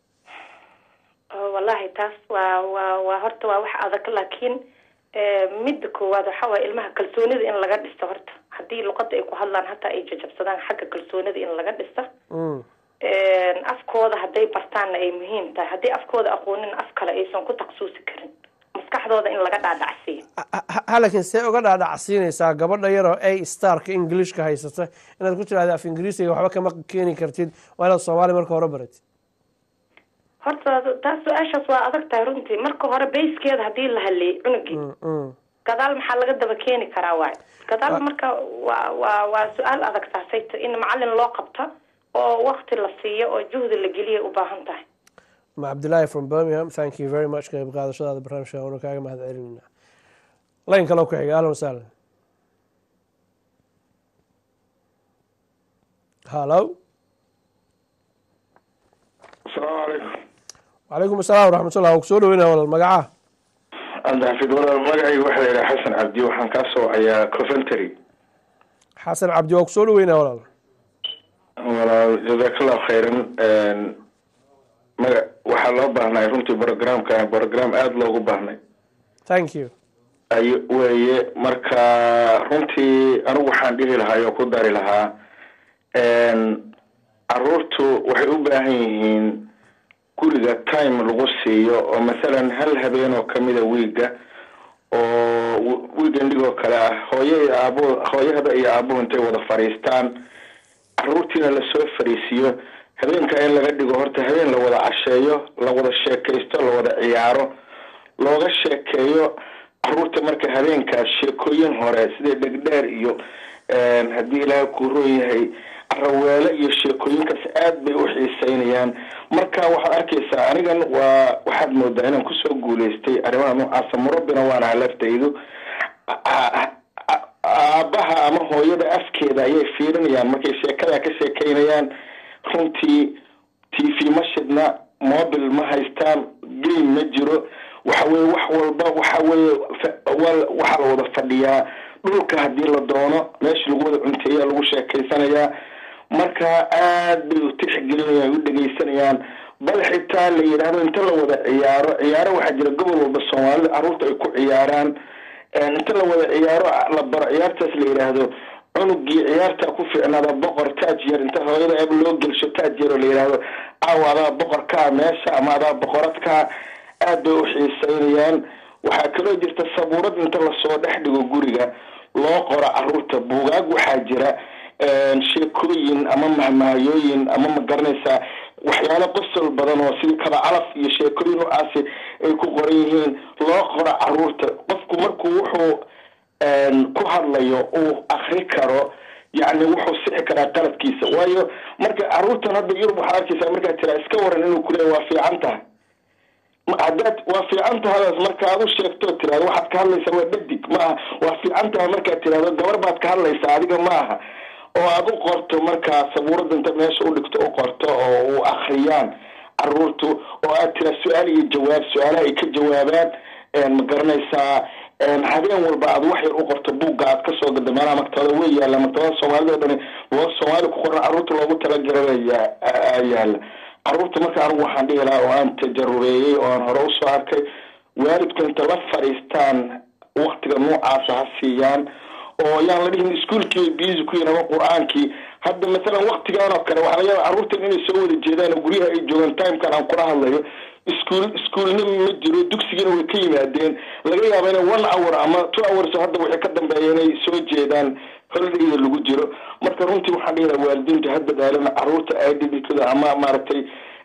wallahi taas waa horta waa wax adag laakiin midda koowaad waxa waaye ilmaha kalsoonida in laga dhisto horta haddii luqada ay ku hadlaan hataa ay jajabsadaan xagga kalsoonida in laga dhisto afkooda hadday bartaanna ay muhiim tahay haddii afkooda aqoonin af kale aysan ku taksuusi karin maskaxdooda in laga dhaadhacsiiyo laakiin see uga dhaadhacsiinaysaa gabadha yaroo a starka englishka haysata inaad ku tiraahda af ingiriisiga waxba kama keeni kartid waa inaad soomaali marka hore baratid horta taas su-aashaas waa adag tahay runtii marka hore bayskeeda haddii la hadleeyay cunugii gadaal maxaa laga daba keeni karaa waayo gadaal marka waa su-aal adag taasay in macalin loo qabta oo wakti la siiyo oo juhdi la geliya u baahan tahay مع عبد الله from Birmingham. Thank you very much قيب قادشة هذا البرنامج شاونا كاغا مهد علينا لين كلو كحيق أهلا وسهلا. هالو السلام عليكم. وعليكم السلام ورحمة الله وكسولو هنا ولا المقعة عند حفيد ولا المقعي واحد إلى حسن عبدي وحن كاسو عيا كوفنتري. حسن عبدي وكسولو هنا ولا جزاك الله خيرا. waxaa loo baahnay runtii program aad loogu baahnay. Thank you. ay weeye marka runtii anigu waxaan dhihi lahaa oo ku dari lahaa caruurtu waxay u baahan yihiin guriga time lagu siiyo oo masalan hal habeen oo kamida wiiga oo weekendigo kale ah hooyada iyo aabuhu intay wada fariistaan caruurtiina la soo fariisiyo habeenka in laga dhigo horta habeen la wada casheeyo la wada sheekaysto la wada ciyaaro looga sheekeeyo caruurta marka habeenkaas sheekooyin hore sida dhegdheer iyo haddii ilaahay ku roon yahay raweele iyo sheekooyinkaas aad bay u xiiseynayaan marka waxaad arkaysaa anigan waxaad moodaa inaan kusoo guulaystay arrimaha noocaasa murabbina waana laftaydu aabaha ama hooyada afkeeda ayay fiirinayaan markay sheekada ka sheekeynayaan runtii TV ma shidna mobile ma haystaan game ma jiro waxa weeye wax walba waxa la wada fadhiyaa dhulka hadii la doono meesha lagu wada cunteeyaa lagu sheekaysanayaa marka aad bay u tixgelinayaan u dhageysanayaan bal xitaa la yiraahdo inta la wada ciyaaro waxa jira gobol walba Soomaalida caruurta ay ku ciyaaraan inta la wada ciyaaro la bar ciyaartaas la yiraahdo cunugii ciyaarta ku fiicnaada boqor taajir inta hooyada ay loo gelsho taajir la yiraahdo aawada boqorka meesha ama ada boqoradka aad bay u xiiseynayaan waxa kale jirta sabuurad inta la soo dhaxdhigo guriga loo qoro caruurta buugaag waxa jira sheekooyin ama mahmaayooyin ama ma garanaysaa waxyaalo qosol badan oo sidii kala calaf iyo sheekooyin oo aasi ay ku qoran yihiin loo qoro caruurta qofku markuu wuxuu ku hadlayo oo akhri karo يعني wuxuu sixi karaa qaladkiisa waayo marka caruurtan hadda Yurub waxa arkaysaa marka tira iska waran inuu ku leeyahay waa fiican tahay ma hadad waa fiican tahay marka aad u sheegto tiraado waxaad ka hadlaysaa waa dhadig ma waa fiican tahay marka tiraado gabar baad ka hadlaysaa adiga ma aha oo aad u qorto marka sabuurada inta meesha u dhigto u qorto oo u akhriyaan caruurtu oo aad tira su'aal iyo jawaab su'aalaha ay ka jawaabaan ma garanaysaa habeen walba aad wax yar u qorto buugga aad ka soo gadamaana maktabada way yaala maktabada Soomaalida dhan loo Soomaali ku qoran caruurta loogu talagalay yaala caruurta marka anigu waxaan dhihi lahaa oo aan tajarubeeyay oo aan hore u soo arkay waalidku inta la fariistaan waqtiga noocaas ha siiyaan oo yaan la dhihin iskuulkii busy ku yahay quraankii hadda mesela waqtigan oo kale waxa laga yaabaa caruurta inay soo wada jeedaan guriga ay joogan time kan aan kula hadlayo iskuulna ma jiro dugsigana way ka yimaadeen laga yaabo inay 1 hour ama 2 hours hadda waxay ka dambeeyeen inay soo jeedaan holiday lagu jiro marka runtii waxaan dhigaa waalidiinta hadda daalana caruurta ID-kooda ama maaragtay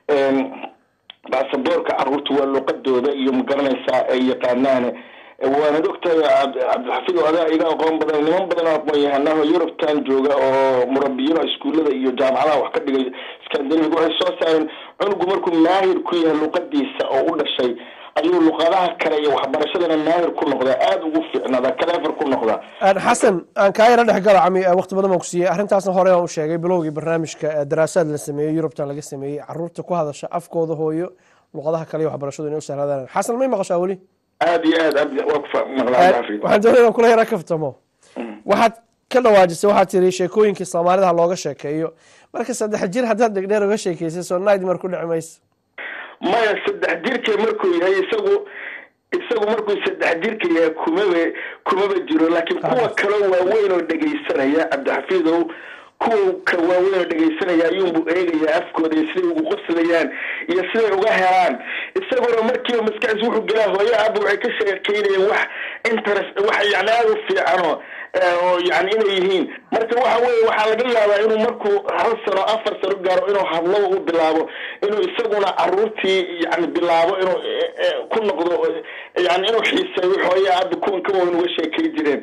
baasaboorka caruurta waa luqadooda iyo ma garanaysaa ay yaqaanaan waana doctor Abdulxafiid wada iga aqoon badan niman badan oo aqoon-yahano Europe-tan jooga oo murabbiyiin iskuulada iyo jaamacadaha wax ka dhigay Scandinavia waxay soo saareen cunugu markuu maahir ku yahay luqadiisa oo u dhashay ayuu luqadaha kale iyo waxbarashadana maahir ku noqdaa aad ugu fiicnada kaleefar ku noqdaa xasan aan ka yara dhaxgalo cami waqti badan ma ku siiyay arrintaasna hore aan u sheegay bilowgii barnaamijka daraasad la sameeyay Europe-tan laga sameeyay caruurta ku hadasha afkooda hooyo luqadaha kale iyo waxbarashadu inay u sahladaan xasan ma maqashaa wali aad iyo aad waqfa maqlaan waxaan doonayaa kula yara kaftamo waxaad ka dhawaajisay waxaad tiri sheekooyinkii Soomaalida looga sheekeeyo marka 3 jir haddaad dhigdheer uga sheekeysay soo nightmare ku dhacmayso maya 3 jirkii markuu yahay isagu markuu 3 jirkii yahay kumaba jiro laakiin kuwa kale waa weyn oo dhageysanaya Abdulxafiidow kuwa waaweyn oo dhageysanaya ayuu eegaya afkooda sidii ugu qoslayaan iyo sidii uga helaan isagoo markii maskaxdiisa wuxuu galaa hooyo abu waxay ka sheekeynayeen wax interest wax yani aad u fiican oo yani inay yihiin marka waxa weeye waxa laga yaabaa inuu markuu 1 sano 4 sano gaaro inuu hadlo u bilaabo inuu isaguna caruurtii yani bilaabo inuu ku noqdo yani inuu xiiseeyo hooyo abu kuwan ka weyn uga sheekay jireen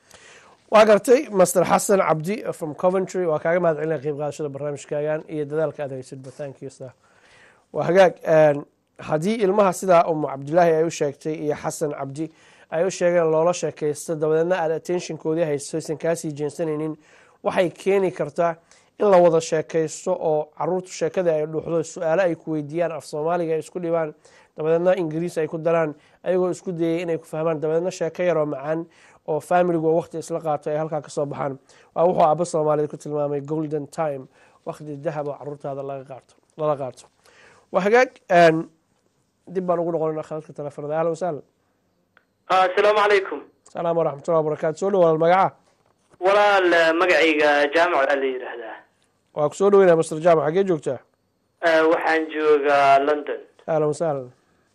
وقرتي مستر حسن عبدي from Coventry وكاغا ما ادعي لنا قيب قادشة برنامج كاغان إيه دادالك أدري سيد thank you sir وهجاك haddii ilmaha sidaa umu cabdilaahi ay u sheegtay iyo xasan cabdi ay u sheegeen loola sheekaysto dabadeedna aad attentionkoodii hayso aysan kaasii jeensanaynin waxay keeni kartaa in la wada sheekaysto oo caruurtu sheekadii ay dhuuxdo su-aalo ay ku weydiiyaan af soomaaliga ay isku dhibaan dabadeedna ingiriis ay ku daraan ayagoo isku dayay inay ku fahmaan dabadeedna sheeko yaroo macaan oo familigu oo waqti isla qaato ay halkaa kasoo baxaan waa wuxuu aabba soomaaliyeed ku tilmaamay golden time waqti dahab oo caruurtaada lala qaato waa hagaag dib baan ugu noqonayna khadadka telefoonada ahlan wasahlan asalaamu calaykum salaam waraxmatullahi wabarakaatu soo dhawaal magaca walaal magacayga jaamac waa la yidhaahdaa waa ku soo dhaweynaya master jaamac xaggee joogtaa waxaan joogaa london ahlan wasahlan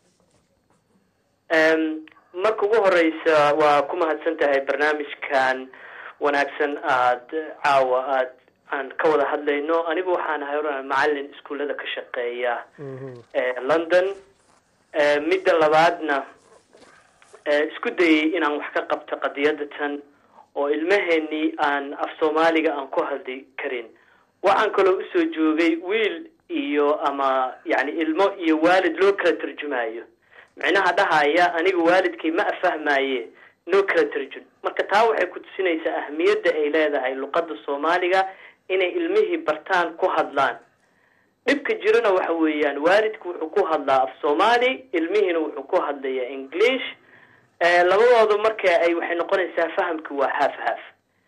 marka ugu horeysa waa ku mahadsan tahay barnaamijkan wanaagsan caawa aan ka wada hadlayno anigu waxaan ahay macalin iskuullada ka shaqeeya london midda labaadna isku dayay inaan wax ka qabto qadiyadatan oo ilmaheenii aan af soomaaliga aan ku hadli karin waxaan kaloo usoo joogay wiil iyo ama yani ilmo iyo waalid loo kala tarjumayo micnaha dhahaya aniga waalidkay ma afahmaye noo kala tarjun marka taa waxay ku tusinaysaa ahmiyadda ay leedahay luqadda soomaaliga inay ilmihii bartaan ku hadlaan dhibka jirana waxa weeyaan waalidku wuxuu ku hadlaa af soomaali ilmihiina wuxuu ku hadlayaa english labadooda marka ay waxay noqonaysaa fahamki waa haaf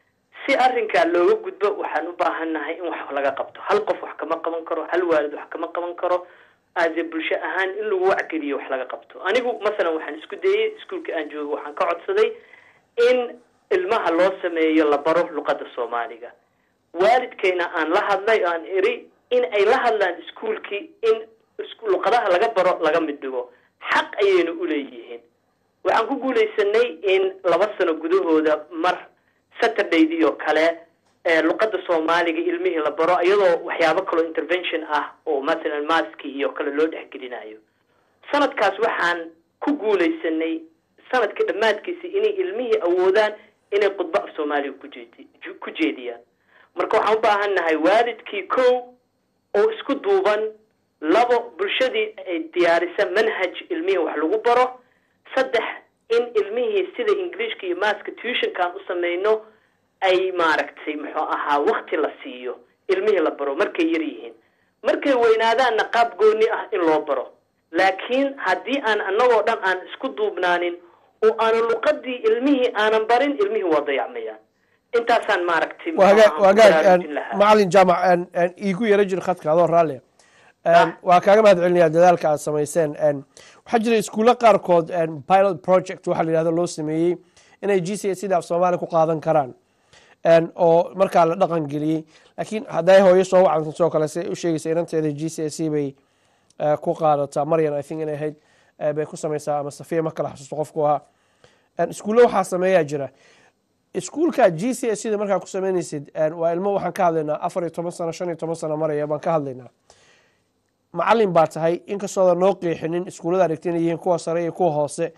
si arrinkaa looga gudbo waxaan u baahannahay in wax laga qabto hal qof wax kama qaban karo hal waalid wax kama qaban karo aase bulsho ahaan in lagu wacgeliyo wax laga qabto anigu masalan waxaan isku dayay iskuulka aan joogo waxaan ka codsaday in ilmaha loo sameeyo la baro luqadda soomaaliga waalidkayna aan la hadlay aan iri in ay la hadlaan iskuulkii in luqadaha laga baro laga mid dhigo xaq ayayna u leeyihiin waxaan ku guulaysanay in 2 sano gudahooda mar saturdaydii oo kale luqadda soomaaliga ilmihii la baro iyadoo waxyaabo kaloo intervention ah oo masalan maaskii iyo kale loo dhexgelinayo sanadkaas waxaan ku guulaysanay sanadka dhammaadkiisa inay ilmihii awoodaan inay khudbo af soomaaliga ku jeediyaan marka waxaan u baahannahay waalidkii kow oo isku duuban 2 bulshadii ay diyaarisa manhaj ilmihii wax lagu baro 3 in ilmihii sida ingiliishka iyo maaska tuitionkaan u samayno ay maaragtay muxuu ahaa waqti la siiyo ilmihii la baro markay yar yihiin markay weynaadaanna qaab gooni ah in loo baro laakiin haddii aan annagoo dhan aan isku duubnaanin oo aanan luqadii ilmihii aanan barin ilmihii waa dayacmayaan intaasaan maaragtay wagaag macalin jaamac iigu yara jir khadka adoo raallia waa kaaga mahad celinayaa dadaalka aad samayseen waxaa jira iskuulo qaarkood pilot project waxaa la yidhahdo loo sameeyey inay g c s sida af soomaali ku qaadan karaan oo markaa la dhaqan geliyey laakiin hadday hooyo soo wacansan soo kale si u sheegaysa inanteeda g c s c bay ku qaadataa maryan I think inay ahayd bay ku samaysaa ama safiya ma kala xasuusto qofku ahaa iskuulo waxaa sameeyaa jira iskuulka g c s da markaa ku samaynaysid waa ilmo waxaan ka hadlaynaa 14 sano 15 sano maraya baan ka hadlaynaa macalin baa tahay inkastooda noo qeexinin iskuullada aragti inay yihiin kuwa sare iyo kuwa hoose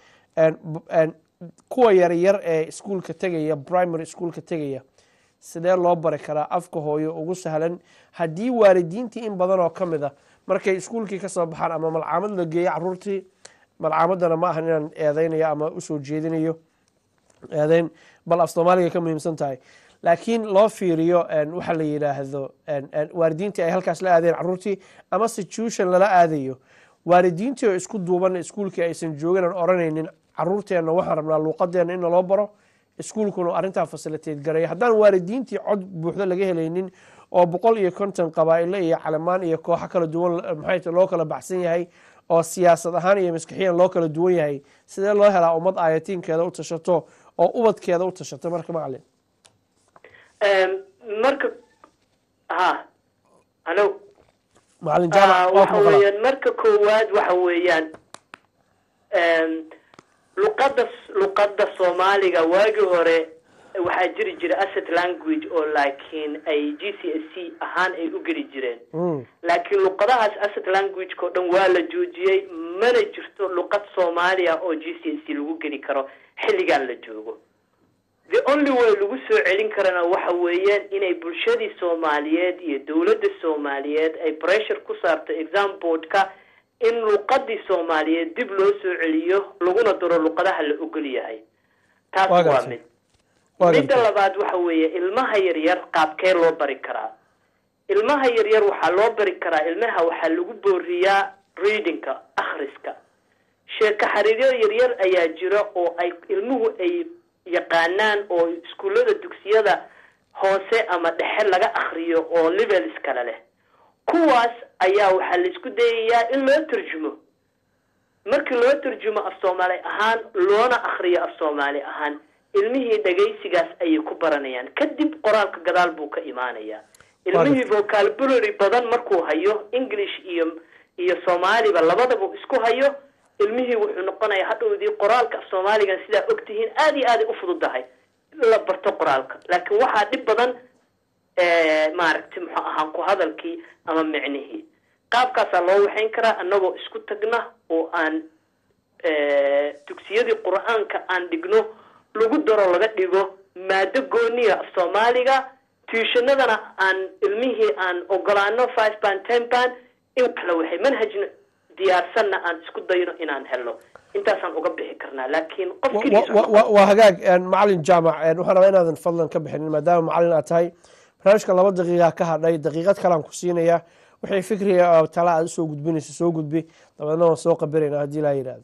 kuwa yaryar ee iskuulka tegaya primary iskuulka tegaya sidee loo bari karaa afka hooyo ugu sahlan haddii waalidiintii in badan oo ka mid a markay iskuulkii ka soo baxaan ama malcaamad la geeyo caruurtii malcaamadana ma ahan inaan eedeynayo ama usoo jeedinayo eedeyn bal af soomaaliga ka muhiimsan tahay laakiin loo fiiriyo waxa la yidhaahdo waalidiintii ay halkaas la aadeen caruurtii ama situation lala aadayo waalidiintii oo isku duuban iskuulkii aysan joogin aan oranaynin caruurteenna waxaan rabnaa luuqadeena in loo baro iskuulkuna arrintaa fasiliteed gareeya haddaan waalidiintii cod buuxdo laga helaynin oo 150 qabaa'ilo iyo calamaan iyo kooxo kala duwan maxay loo kala baxsan yahay oo siyaasad ahaan iyo maskaxiyan loo kala duwan yahay sidee loo helaa ummad aayatiinkeeda u tashato oo ubadkeeda u tashato marka macalin marka halo macalin jaamac waxa weeyaan marka koowaad waxa weeyaan luqadda soomaaliga waagii hore waxaa jiri jira asset language oo laakiin ay g c s c ahaan ay u geli jireen laakiin luqadahaas asset languageka oo dhan waa la joojiyey mana jirto luqad soomaaliya oo g c s c lagu geli karo xilligan la joogo the the only way lagu soo celin karana waxa weeyaan inay bulshadii Soomaaliyeed iyo dawladda Soomaaliyeed ay pressure ku saarto exam boardka in luqadii Soomaaliyeed dib loo soo celiyo laguna daro luqadaha la ogol yahay taas waa mid midda labaad waxa weeye ilmaha yaryar qaabkee loo bari karaa ilmaha yaryar waxaa loo bari karaa ilmaha waxaa lagu booriyaa readingka akhriska sheeko xariiryo yaryar ayaa jira oo ay ilmuhu ay yaqaanaan oo iskuulada dugsiyada hoose ama dhexe laga akhriyo oo levels kala leh kuwaas ayaa waxaa la isku dayayaa in loo tarjumo markii loo tarjumo af Soomaali ahaan loona akhriyo af Soomaali ahaan ilmihii dhageysigaas ayay ku baranayaan kadib qoraalka gadaal buu ka imaanayaa ilmihii vocabulary badan markuu hayo English iyo Soomaaliba labadaba isku hayo ilmihii wuxuu noqonayaa hadhowdii qoraalka af Soomaaliga sida ogtihiin aad u fududahay la barto qoraalka laakiin waxa dib badan maaragtay muxuu ahaan ku hadalkii ama macnihii qaabkaas loo waxayn karaa anagoo isku tagna oo aan dugsiyadii Quraanka aan dhigno lagu daro laga dhigo maado gooniya af Soomaaliga tuitionadana aan ilmihii aan ogolaano 5 band 10 band in kala waxay manhajna diyaarsanna aan isku dayno inaan helo intaasaan uga bixi karnaa laakiin waa hagaag macallin jaamac waxaan rabaa inaadan fadlan ka bixinin maadaama macallin aad tahay barnaamijka 2 daqiiqa ka hadhay daqiiqad kale aan ku siinayaa wixii fikriga oo tala aad soo gudbinayso soo gudbi dabadna waan soo qabireynaa haddii la yiraahdo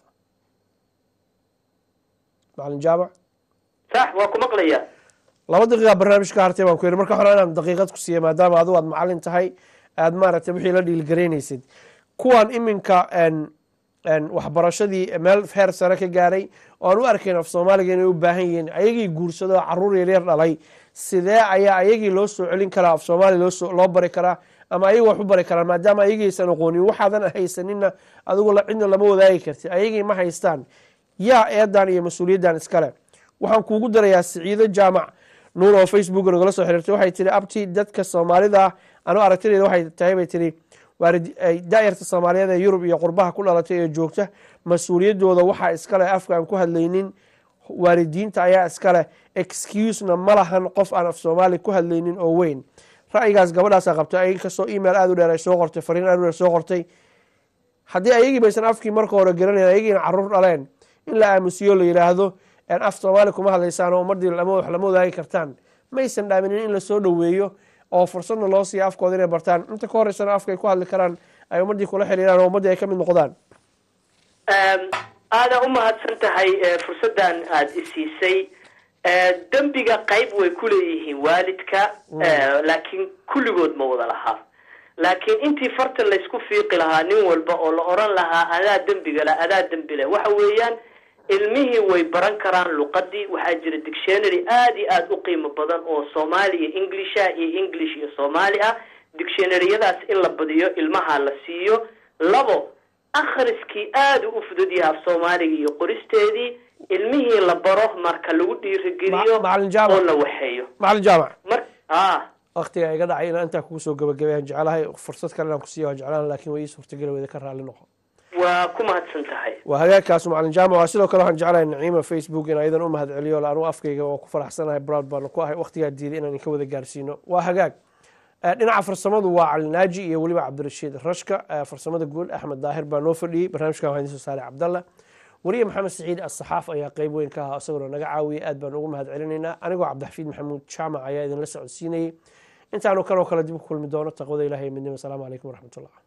macallin jaamac صح waa ku maqlaya 2 daqiiqa barnaamijka hartay baan ku yiri marka hore inaan daqiiqad ku siiyo maadaama aad macallin tahay aad maaragtay wixii la dhiilgareynaysid kuwan iminka waxbarashadii meel heer sare ka gaaray oo aan u arkayn af Soomaaliga inay u baahan yihiin ayagii guursado caruur yar dhalay sidee ayaa ayagii loo soo celin karaa af Soomaali loo bari karaa ama ayagii wax u bari karaa maadaama ayagii aysan aqoonin waxaadan haysanina adigu la cidna lama wadaagi kartid ayagii ma haystaan yaa eedan iyo mas'uuliyaddan iskale waxaan kuugu darayaa Siciido Jaamac nuur oo Facebook nagala soo xiriirtay waxay tiri abti dadka Soomaalida anu aragtayda waxay tahay bay tiri daayirta Soomaaliyeed ee Yurub iyo qurbaha ku dhalatay ee joogta mas'uuliyadooda waxa iskale afka aan ku hadlaynin waalidiinta ayaa iskale excuse-na malahan qof aan af Soomaali ku hadlaynin oo weyn ra'yigaas gabadhaas qabtay ay ka soo email aad u dheer ay soo qortay fariin aad u dheer soo qortay haddii ayagii baysan afkii marka hore garanayeen ayagiina caruur dhaleen in la aamusiyo la yiraahdo aan af Soomaali kuma hadlaysaan oo umadii lama wadaagi kartaan maysan dhaaminin in la soo dhaweeyo oo fursadna loo siiyo afkooda inay bartaan inta ka horeysana afka ay ku hadli karaan ay umadii kula xiriiraan oo umadii ay ka mid noqdaan aada u mahadsan tahay fursadan aad isiisay dambiga qayb way ku leeyihiin waalidka laakiin kulligood ma wada lahaa laakiin intii farta la isku fiiqi lahaa nin walba oo la oran lahaa adaa dambiga la adaa dambi leh waxa weeyaan ilmihii way baran karaan luqadii waxaa jira dictionary aad u qiimo badan oo Soomaali iyo English iyo Soomaali ah dictionary-yadaas in la badiyo ilmaha la siiyo labo akhriskii aad u fudud yahay Soomaaliga iyo qoristeedii ilmihii la baro marka lagu dhiirigeliyo oo la waxeeyo macallin jaamac waqtiga iga dhacay inaan inta kugu soo gabagabeeyaan jecelahay fursad kale inaan ku siiyo jeclaan laakiin way suurtagal wada ka raali noqon waa ku mahadsan tahay waa hagaagkaas macallin jaamac sidoo kale waxaan jecelahay Naciima Facebook in aydan u mahad celiyo la anu afkayga oo ku faraxsanahay proud baan ku ahay waqtiga diiday inaan ka wada gaarsiino waa hagaag dhinaca farsamadu waa Cali Naaji iyo waliba Cabdirashiid Rashka farsamada guul Axmed Daahir baa noo fadhiyay barnaamijka waxaan soo saaray Cabdalla wariye Maxamed Saciid as-Saxaaf ayaa qayb weyn ka ah asagoo naga caawiyay aad baan ugu mahad celinaynaa anigoo Cabdixafiid Maxamuud Jaamac ayaa idin la socodsiinayay intaanu kale dib u kulmi doono taqwada Ilaahay midnimo. Assalaamu calaykum waraxmatullaah.